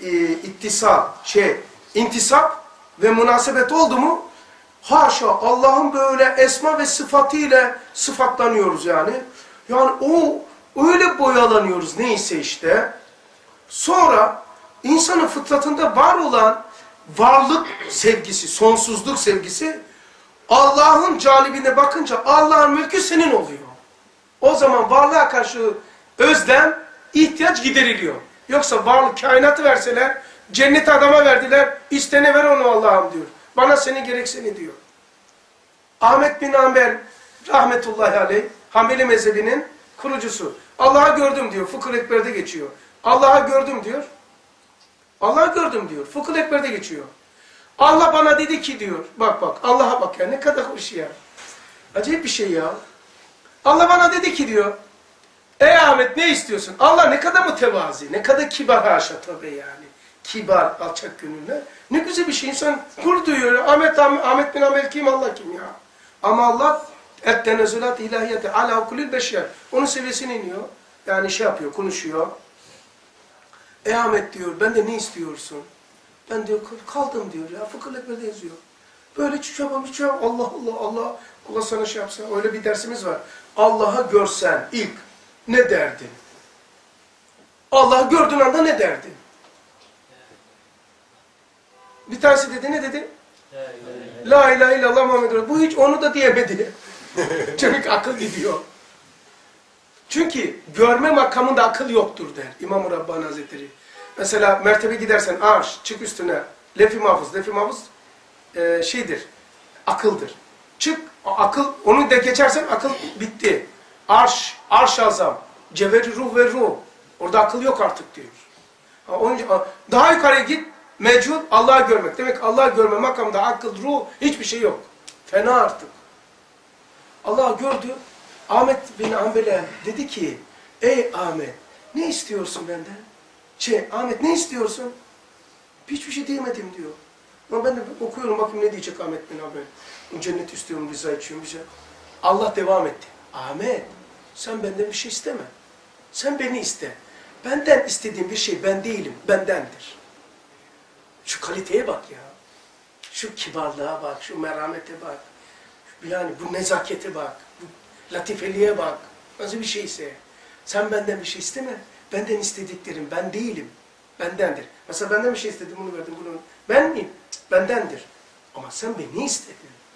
intisap ve münasebet oldu mu, haşa Allah'ın böyle esma ve sıfatıyla sıfatlanıyoruz yani. Yani o öyle boyalanıyoruz neyse işte. Sonra insanın fıtratında var olan varlık sevgisi, sonsuzluk sevgisi Allah'ın canibine bakınca Allah'ın mülkü senin oluyor. O zaman varlığa karşı özlem, ihtiyaç gideriliyor. Yoksa varlık kainatı verseler, cenneti adama verdiler, istene ver onu Allah'ım diyor. Bana seni gerek seni diyor. Ahmet bin Hanbel rahmetullahi aleyh, Hanbeli mezhebinin kurucusu. Allah'ı gördüm diyor, Fıkıh-ı Ekber'de geçiyor. Allah'ı gördüm diyor. Allah'ı gördüm diyor, Fıkıh-ı Ekber'de geçiyor. Allah bana dedi ki diyor, bak Allah'a bak ya, ne kadar hoş ya. Acayip bir şey ya. Allah bana dedi ki diyor, ey Ahmet ne istiyorsun? Allah ne kadar mütevazi, ne kadar kibar haşa tabi yani. Kibar, alçak gönüllü. Ne güzel bir şey, insan gurur duyuyor. Ahmet bin Hanbel kim, Allah kim ya? Ama Allah et-tenezzulat ilahiyeti ala kulil beşer. Onun seviyesine iniyor. Yani şey yapıyor, konuşuyor. Ey Ahmet diyor, ben de ne istiyorsun? Ben diyor kaldım diyor ya, Fıkıh-ı Ekber'de yazıyor. Böyle çuçabamış Allah Allah Allah. Allah sana şey yapsa. Öyle bir dersimiz var. Allah'ı görsen ilk ne derdin? Allah'ı gördüğün anda ne derdin? Bir tanesi dedi ne dedi? La ilahe illallah Muhammed Resulullah. Bu hiç onu da diyemedi. Çünkü akıl gidiyor. Çünkü görme makamında akıl yoktur der İmam-ı Rabbani Hazretleri. Mesela mertebe gidersen arş, çık üstüne, lef-i mahfuz. Lef-i mahfuz şeydir, akıldır. Çık, akıl, onu da geçersen akıl bitti. Arş, arş azam, cevheri ruh ve ruh. Orada akıl yok artık diyor. Daha yukarıya git, mevcut Allah'ı görmek. Demek Allah'ı görme makamında akıl, ruh, hiçbir şey yok. Fena artık. Allah'ı gördü. Ahmet bin Hanbel'e dedi ki, ey Ahmet, ne istiyorsun benden? Ahmet ne istiyorsun? Hiçbir şey diyemedim diyor. Ama ben de okuyorum bakayım ne diyecek Ahmet bin Hanbel. Cennet istiyorum, rıza içiyorum, bir şey. Allah devam etti. Ahmet, sen benden bir şey isteme. Sen beni iste. Benden istediğin bir şey ben değilim, bendendir. Şu kaliteye bak ya. Şu kibarlığa bak, şu merhamete bak. Yani bu nezakete bak. Bu latifeliğe bak. Nasıl bir şeyse. Sen benden bir şey isteme. Benden istediklerim ben değilim. Bendendir. Mesela benden bir şey istedim, bunu verdim, bunu. Ben miyim? Bendendir. Ama sen beni istedin.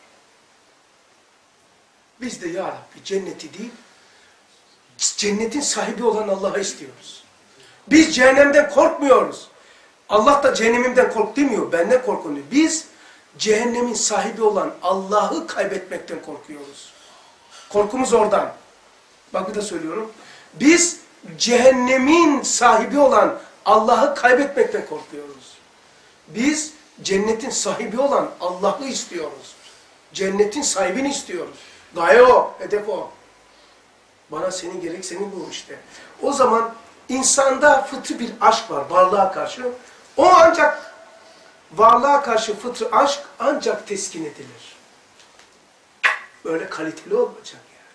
Biz de ya Rabbi cenneti değil, cennetin sahibi olan Allah'ı istiyoruz. Biz cehennemden korkmuyoruz. Allah da cehennemimden kork demiyor, benden korkun diyor. Biz cehennemin sahibi olan Allah'ı kaybetmekten korkuyoruz. Korkumuz oradan. Bak bir de söylüyorum. Biz cehennemin sahibi olan Allah'ı kaybetmekten korkuyoruz. Biz cennetin sahibi olan Allah'ı istiyoruz. Cennetin sahibini istiyoruz. Gaye o, hedef o. Bana senin gerek senin bu işte. O zaman insanda fıtri bir aşk var varlığa karşı. O ancak varlığa karşı fıtri aşk ancak teskin edilir. Böyle kaliteli olmayacak yani.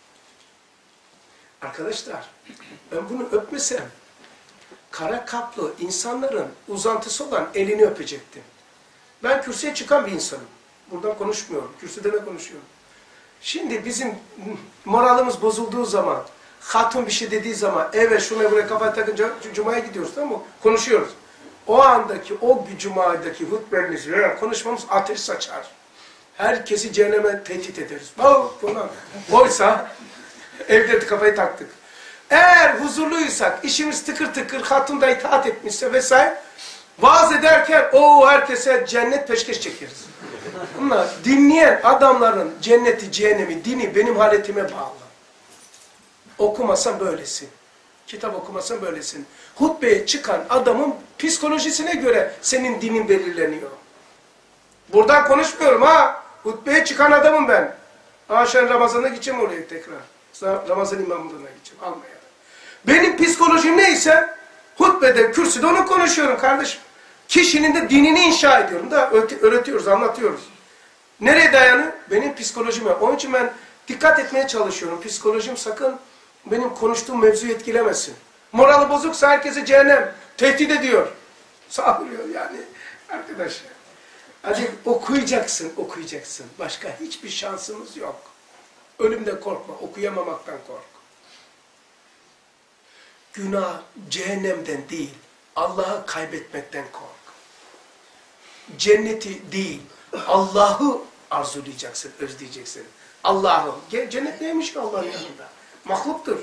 Arkadaşlar ben bunu öpmesem kara kaplı insanların uzantısı olan elini öpecektim. Ben kürsüye çıkan bir insanım. Buradan konuşmuyorum. Kürsüde ne konuşuyorum? Şimdi bizim moralimiz bozulduğu zaman, hatun bir şey dediği zaman, evet şuna buraya kafayı takınca cumaya gidiyoruz tamam mı? Konuşuyoruz. O andaki, o cumadaki hutbemiz veya konuşmamız ateş saçar. Herkesi cehenneme tehdit ederiz. Oysa evde kafayı taktık. Eğer huzurluysak, işimiz tıkır tıkır, hatun da itaat etmişse vesaire, vaaz ederken o herkese cennet peşkeş çekeriz. Bunlar dinleyen adamların cenneti, cehennemi, dini benim haletime bağlı. Okumasan böylesin. Kitap okumasan böylesin. Hutbeye çıkan adamın psikolojisine göre senin dinin belirleniyor. Buradan konuşmuyorum ha. Hutbeye çıkan adamım ben. Sen Ramazan'a gideceğim oraya tekrar. Ramazan imamlığına gideceğim. Almaya. Benim psikolojim neyse hutbede, kürsüde onu konuşuyorum kardeşim. Kişinin de dinini inşa ediyorum da öğretiyoruz, anlatıyoruz. Nereye dayanıyor? Benim psikolojime. Onun için ben dikkat etmeye çalışıyorum. Psikolojim sakın benim konuştuğum mevzuyu etkilemesin. Morali bozuksa herkese cehennem tehdit ediyor. Sağlıyor yani arkadaşlar. Hadi okuyacaksın, okuyacaksın. Başka hiçbir şansımız yok. Ölümden korkma, okuyamamaktan kork. Günah cehennemden değil, Allah'ı kaybetmekten kork. Cenneti değil, Allah'ı arzulayacaksın, özleyeceksin. Allah'ı. Cennet neymiş ki Allah'ın yanında? Mahluktur.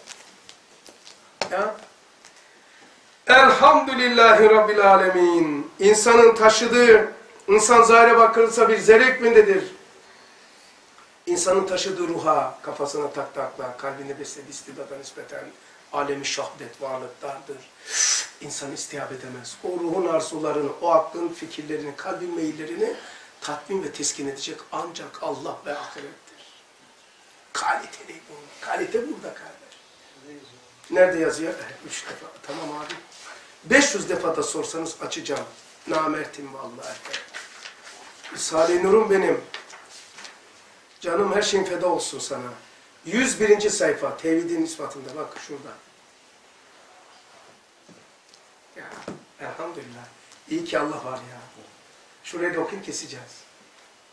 Ya. Elhamdülillahi Rabbil Alemin. İnsanın taşıdığı, insan zahire bakılırsa bir zerre hükmündedir. İnsanın taşıdığı ruha, kafasına taktı akla, kalbinde beslediği istidada nispeten alemi şahdet varlıklardır. İnsan istihab edemez. O ruhun arzularını, o aklın fikirlerini, kalbin meyillerini tatmin ve teskin edecek ancak Allah ve ahirettir. Kaliteli bu. Kalite burada kardeş. Nerede yazıyor? 3 defa. Tamam abi. 500 defa da sorsanız açacağım. Namertim vallahi. Salih Nur'um benim. Canım her şeyin feda olsun sana. 101. sayfa. Tevhidin ispatında. Bak şurada. Ya elhamdülillah. İyi ki Allah var ya. Şurayı da okuyup keseceğiz.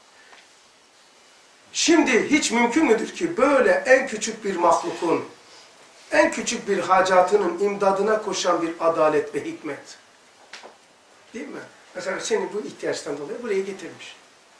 Şimdi hiç mümkün müdür ki böyle en küçük bir mahlukun, en küçük bir hacatının imdadına koşan bir adalet ve hikmet? Değil mi? Mesela seni bu ihtiyaçtan dolayı buraya getirmiş.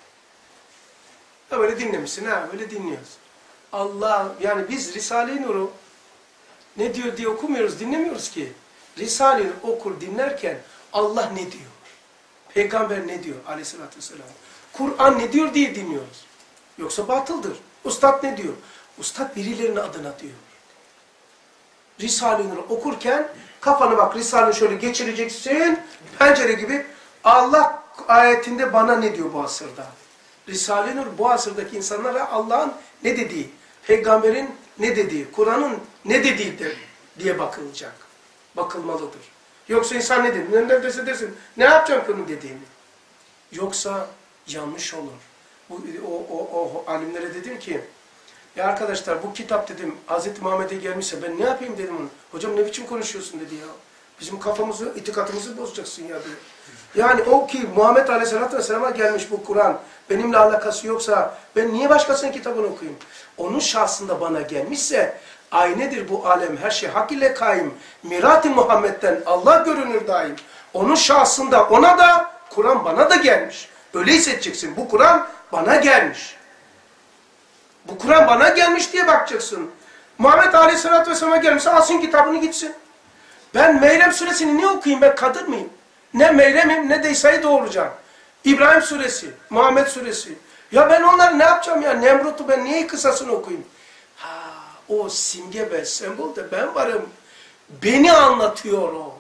Ha böyle dinlemişsin, ha böyle dinliyoruz. Allah, yani biz Risale-i Nur'u ne diyor diye okumuyoruz, dinlemiyoruz ki. Risale-i Nur okur, dinlerken Allah ne diyor? Peygamber ne diyor aleyhissalatü vesselam? Kur'an ne diyor diye dinliyoruz. Yoksa batıldır. Ustad ne diyor? Ustad birilerinin adına diyor. Risale-i Nur'u okurken kafanı bak Risale-i şöyle geçireceksin, pencere gibi. Allah ayetinde bana ne diyor bu asırda? Risale-i Nur bu asırdaki insanlara Allah'ın ne dediği, peygamberin ne dediği, Kur'an'ın ne dediği diye bakılacak. Bakılmalıdır. Yoksa insan ne dedi? Ne derse desin. Ne yapacağım bunun dediğini? Yoksa yanlış olur. O alimlere dedim ki, ya arkadaşlar bu kitap dedim Hz. Muhammed'e gelmişse ben ne yapayım dedim onu. Hocam ne biçim konuşuyorsun dedi ya. Bizim kafamızı, itikatımızı bozacaksın ya dedi. Yani o ki Muhammed Aleyhisselatü Vesselam'a gelmiş bu Kur'an benimle alakası yoksa ben niye başkasının kitabını okuyayım? Onun şahsında bana gelmişse aynedir bu alem her şey hak ile kaim. Mirat-ı Muhammed'den Allah görünür daim. Onun şahsında ona da Kur'an bana da gelmiş. Öyle hissedeceksin. Bu Kur'an bana gelmiş. Bu Kur'an bana gelmiş diye bakacaksın. Muhammed Aleyhisselatü Vesselam'a gelmişse alsın kitabını gitsin. Ben Meryem suresini ne okuyayım? Ben kadın mıyım? Ne Meryem'im ne de İsa'yı doğuracağım. İbrahim suresi, Muhammed suresi. Ya ben onları ne yapacağım ya? Nemrut'u ben niye kısasını okuyayım? Ha, o simge ve sembol de ben varım. Beni anlatıyor o.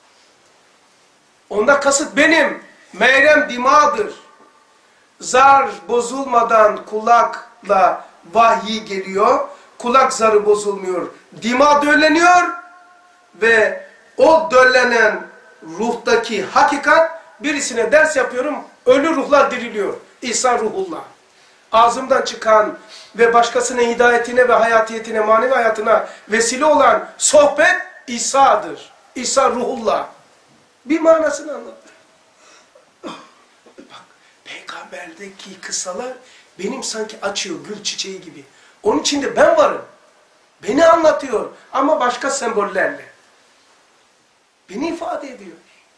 Onda kasıt benim. Meryem dimağdır. Zar bozulmadan kulakla vahiy geliyor. Kulak zarı bozulmuyor. Dima dölleniyor ve o döllenen ruhtaki hakikat birisine ders yapıyorum. Ölü ruhlar diriliyor. İsa ruhullah. Ağzımdan çıkan ve başkasının hidayetine ve hayatiyetine, manevi hayatına vesile olan sohbet İsa'dır. İsa ruhullah. Bir manasını anlattı. Bak, peygamberdeki kıssalar benim sanki açıyor gül çiçeği gibi. Onun içinde ben varım. Beni anlatıyor ama başka sembollerle. Beni ifade ediyor.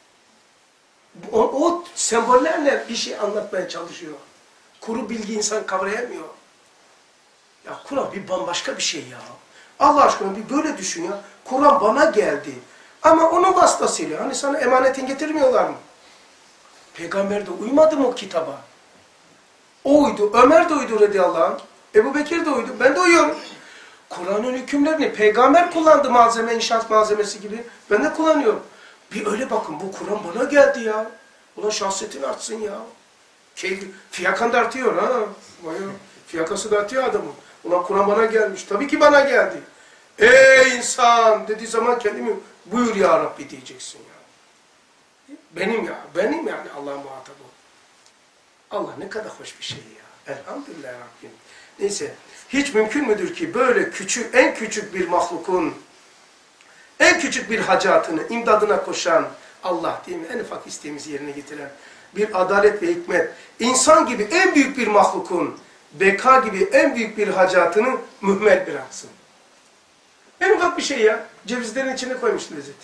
O sembollerle bir şey anlatmaya çalışıyor. Kuru bilgi insan kavrayamıyor. Ya Kur'an bir bambaşka bir şey ya. Allah aşkına bir böyle düşün ya. Kur'an bana geldi. Ama onun vasıtasıyla. Hani sana emanetin getirmiyorlar mı? Peygamber de uymadı mı o kitaba? O uydu. Ömer de uydu radıyallahu anh. Ebu Bekir de uydu. Ben de uyuyorum. Kur'an'ın hükümlerini peygamber kullandı malzeme, inşaat malzemesi gibi. Ben de kullanıyorum. Bir öyle bakın bu Kur'an bana geldi ya. Ulan şahsiyetin artsın ya. Fiyakan da artıyor ha. Fiyakası da artıyor adamın. Ulan Kur'an bana gelmiş. Tabii ki bana geldi. Ey insan dediği zaman kendimi buyur ya Rabbi diyeceksin ya. Benim ya. Benim yani Allah'a muhatabı. Allah ne kadar hoş bir şey ya. Elhamdülillah Rabbim. Neyse. Hiç mümkün müdür ki böyle küçük, en küçük bir mahlukun en küçük bir hacatını, imdadına koşan Allah değil mi? En ufak isteğimizi yerine getiren bir adalet ve hikmet. İnsan gibi en büyük bir mahlukun beka gibi en büyük bir hacatını mühmel bıraksın. En ufak bir şey ya. Cevizlerin içine koymuş lezzeti.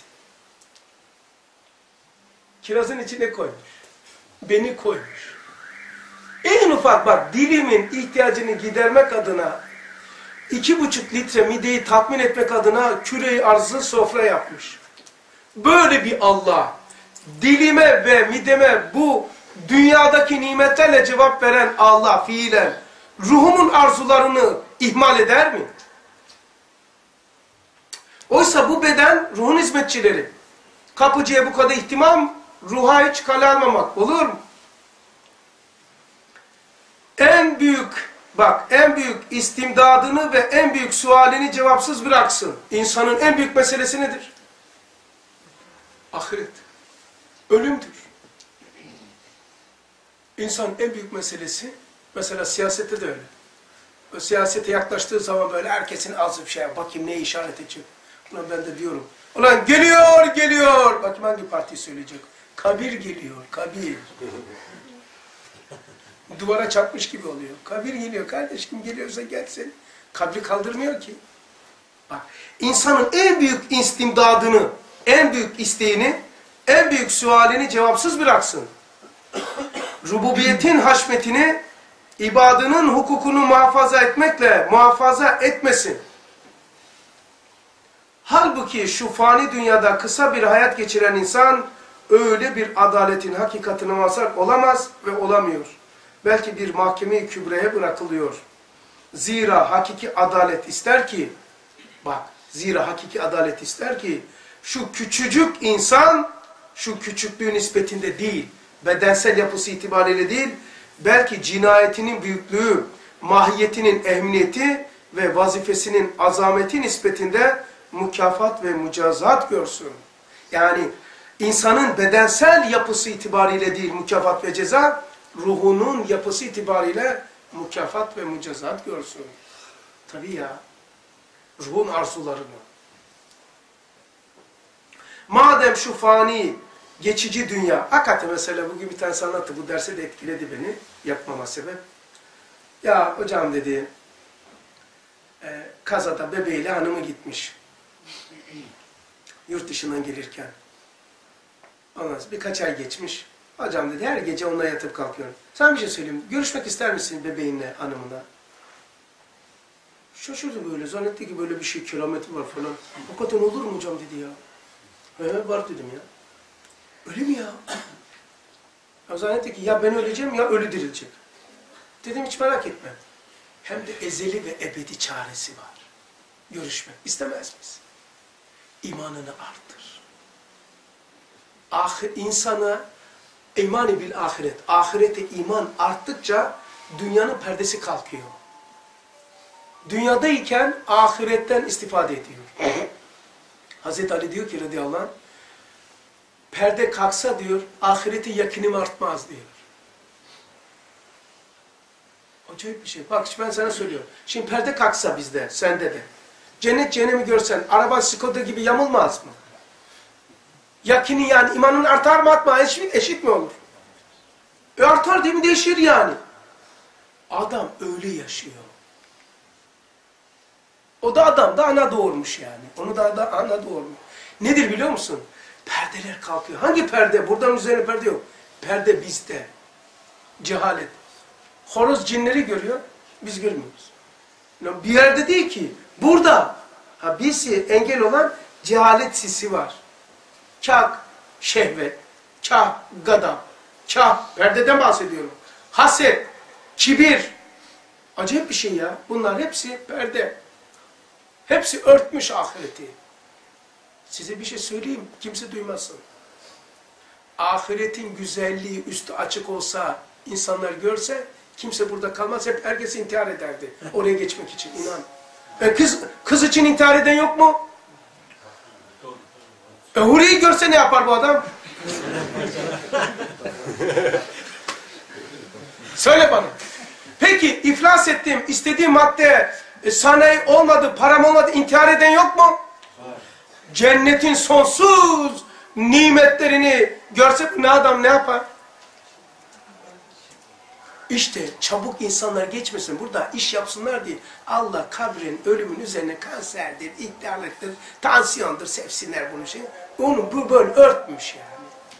Kirazın içine koymuş. Beni koymuş. En ufak bak dilimin ihtiyacını gidermek adına 2,5 litre mideyi tatmin etmek adına küre-i arzı sofra yapmış. Böyle bir Allah dilime ve mideme bu dünyadaki nimetlerle cevap veren Allah fiilen ruhumun arzularını ihmal eder mi? Oysa bu beden ruhun hizmetçileri. Kapıcıya bu kadar ihtimam, ruha hiç kale almamak olur mu? En büyük, bak en büyük istimdadını ve en büyük sualini cevapsız bıraksın. İnsanın en büyük meselesi nedir? Ahiret. Ölümdür. İnsanın en büyük meselesi, mesela siyasette de öyle. O siyasete yaklaştığı zaman böyle herkesin ağzı bir şey, bakayım neye işaret edecek. Ulan ben de diyorum, ulan geliyor, geliyor. Bakayım hangi parti söyleyecek. Kabir geliyor, kabir. duvara çarpmış gibi oluyor. Kabir geliyor, kardeş kim geliyorsa gelsin. Kabri kaldırmıyor ki. Bak, insanın en büyük istimdadını, en büyük isteğini, en büyük sualini cevapsız bıraksın. Rububiyetin haşmetini, ibadının hukukunu muhafaza etmekle muhafaza etmesin. Halbuki şu fani dünyada kısa bir hayat geçiren insan öyle bir adaletin hakikatine mazhar olamaz ve olamıyor. Belki bir mahkeme-i kübreye bırakılıyor. Zira hakiki adalet ister ki, bak, zira hakiki adalet ister ki şu küçücük insan, şu küçüklüğü nispetinde değil, bedensel yapısı itibariyle değil, belki cinayetinin büyüklüğü, mahiyetinin ehemmiyeti ve vazifesinin azameti nispetinde mükafat ve mücazat görsün. Yani insanın bedensel yapısı itibariyle değil mükafat ve ceza, ruhunun yapısı itibariyle mükafat ve mücazat görsün. Tabii ya, ruhun arzularını. Madem şu fani, geçici dünya, hakikaten mesela bugün bir tanesi anlattı, bu derse de etkiledi beni, yapmama sebep. Ya hocam dedi, kazada bebeğiyle hanımı gitmiş. Yurt dışından gelirken. Ondan sonra birkaç ay geçmiş. Hocam dedi, her gece onunla yatıp kalkıyorum. Sana bir şey söyleyeyim, görüşmek ister misin bebeğinle, hanımına? Şaşırdı böyle, zannetti ki böyle bir şey, keramet var falan. Hakikaten olur mu hocam dedi ya. Var dedim ya. Öyle mi ya? Ya zannetti ki ya ben öleceğim ya ölü dirilecek. Dedim hiç merak etme. Hem de ezeli ve ebedi çaresi var. Görüşmek istemez misin? İmanını arttır. İnsana iman-ı bil ahiret, ahirete iman arttıkça dünyanın perdesi kalkıyor. Dünyadayken ahiretten istifade ediyor. Hazreti Ali diyor ki radıyallahu anh, perde kalksa diyor, ahirete yakınım artmaz diyor. Acayip bir şey. Bak ben sana söylüyorum. Şimdi perde kalksa bizde, sende de. Cennet cehennemi görsen, araba Skoda gibi yamulmaz mı? Yakini yani, imanın artar mı artmaz, eşit mi olur? Artar değil mi, değişir yani. Adam öyle yaşıyor. O da adam da ana doğurmuş yani. Onu da ana doğurmuş. Nedir biliyor musun? Perdeler kalkıyor. Hangi perde? Buradan üzerine perde yok. Perde bizde. Cehalet. Horoz cinleri görüyor, biz görmüyoruz. Bir yerde değil ki, burada. Bizi engel olan cehalet sisi var. Kah şehvet, kah gadab, kah perdeden bahsediyorum. Haset, kibir. Acayip bir şey ya. Bunlar hepsi perde. Hepsi örtmüş ahireti. Size bir şey söyleyeyim, kimse duymasın. Ahiretin güzelliği üstü açık olsa, insanlar görse, kimse burada kalmaz, hep herkes intihar ederdi. Oraya geçmek için, inan. Kız için intihar eden yok mu? Huri'yi görse ne yapar bu adam? Söyle bana. Peki, iflas ettim, istediğim madde, sanayi olmadı, param olmadı, intihar eden yok mu? Cennetin sonsuz nimetlerini görse ne adam ne yapar? İşte çabuk insanlar geçmesin, burada iş yapsınlar diye Allah kabrin, ölümün üzerine kanserdir, ihtarlıktır, tansiyondur, sevsinler bunu şey. Onu bu böyle örtmüş yani.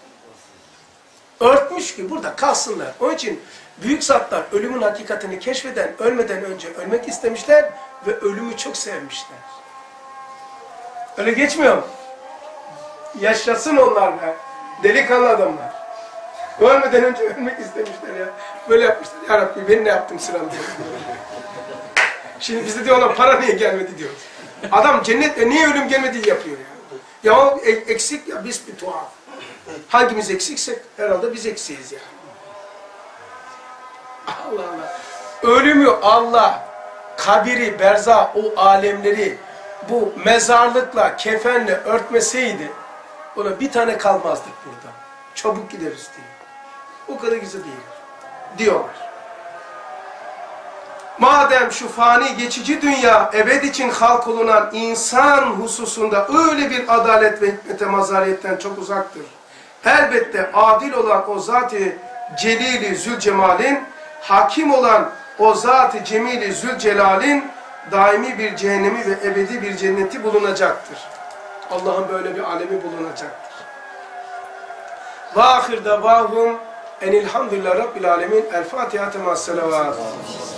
Örtmüş ki burada kalsınlar. Onun için büyük zatlar ölümün hakikatini keşfeden, ölmeden önce ölmek istemişler ve ölümü çok sevmişler. Öyle geçmiyor mu? Yaşasın onlar be. Delikanlı adamlar. Ölmeden önce ölmek istemişler ya. Böyle yapmışlar. Ya Rabbi ben ne yaptım sıram diyor. Şimdi biz de diyor ona para niye gelmedi diyoruz. Adam cennetle niye ölüm gelmedi yapıyor ya. Ya o eksik ya biz bir tuhaf. Hangimiz eksiksek herhalde biz eksiyiz yani. Allah Allah. Ölümü Allah, kabiri, berza, o alemleri bu mezarlıkla, kefenle örtmeseydi ona bir tane kalmazdık burada. Çabuk gideriz diye. O kadar güzel değil. Diyorlar. Madem şu fani geçici dünya ebed için halk olunan insan hususunda öyle bir adalet ve hikmete mazhariyetten çok uzaktır. Elbette adil olan o zat-ı Celil-i Zülcemal'in hakim olan o Zat-ı Cemil-i Zülcelal'in daimi bir cehennemi ve ebedi bir cenneti bulunacaktır. Allah'ın böyle bir alemi bulunacaktır. Ve ahir davahum enilhamdülillah Rabbil alemin. El Fatiha temas salavat.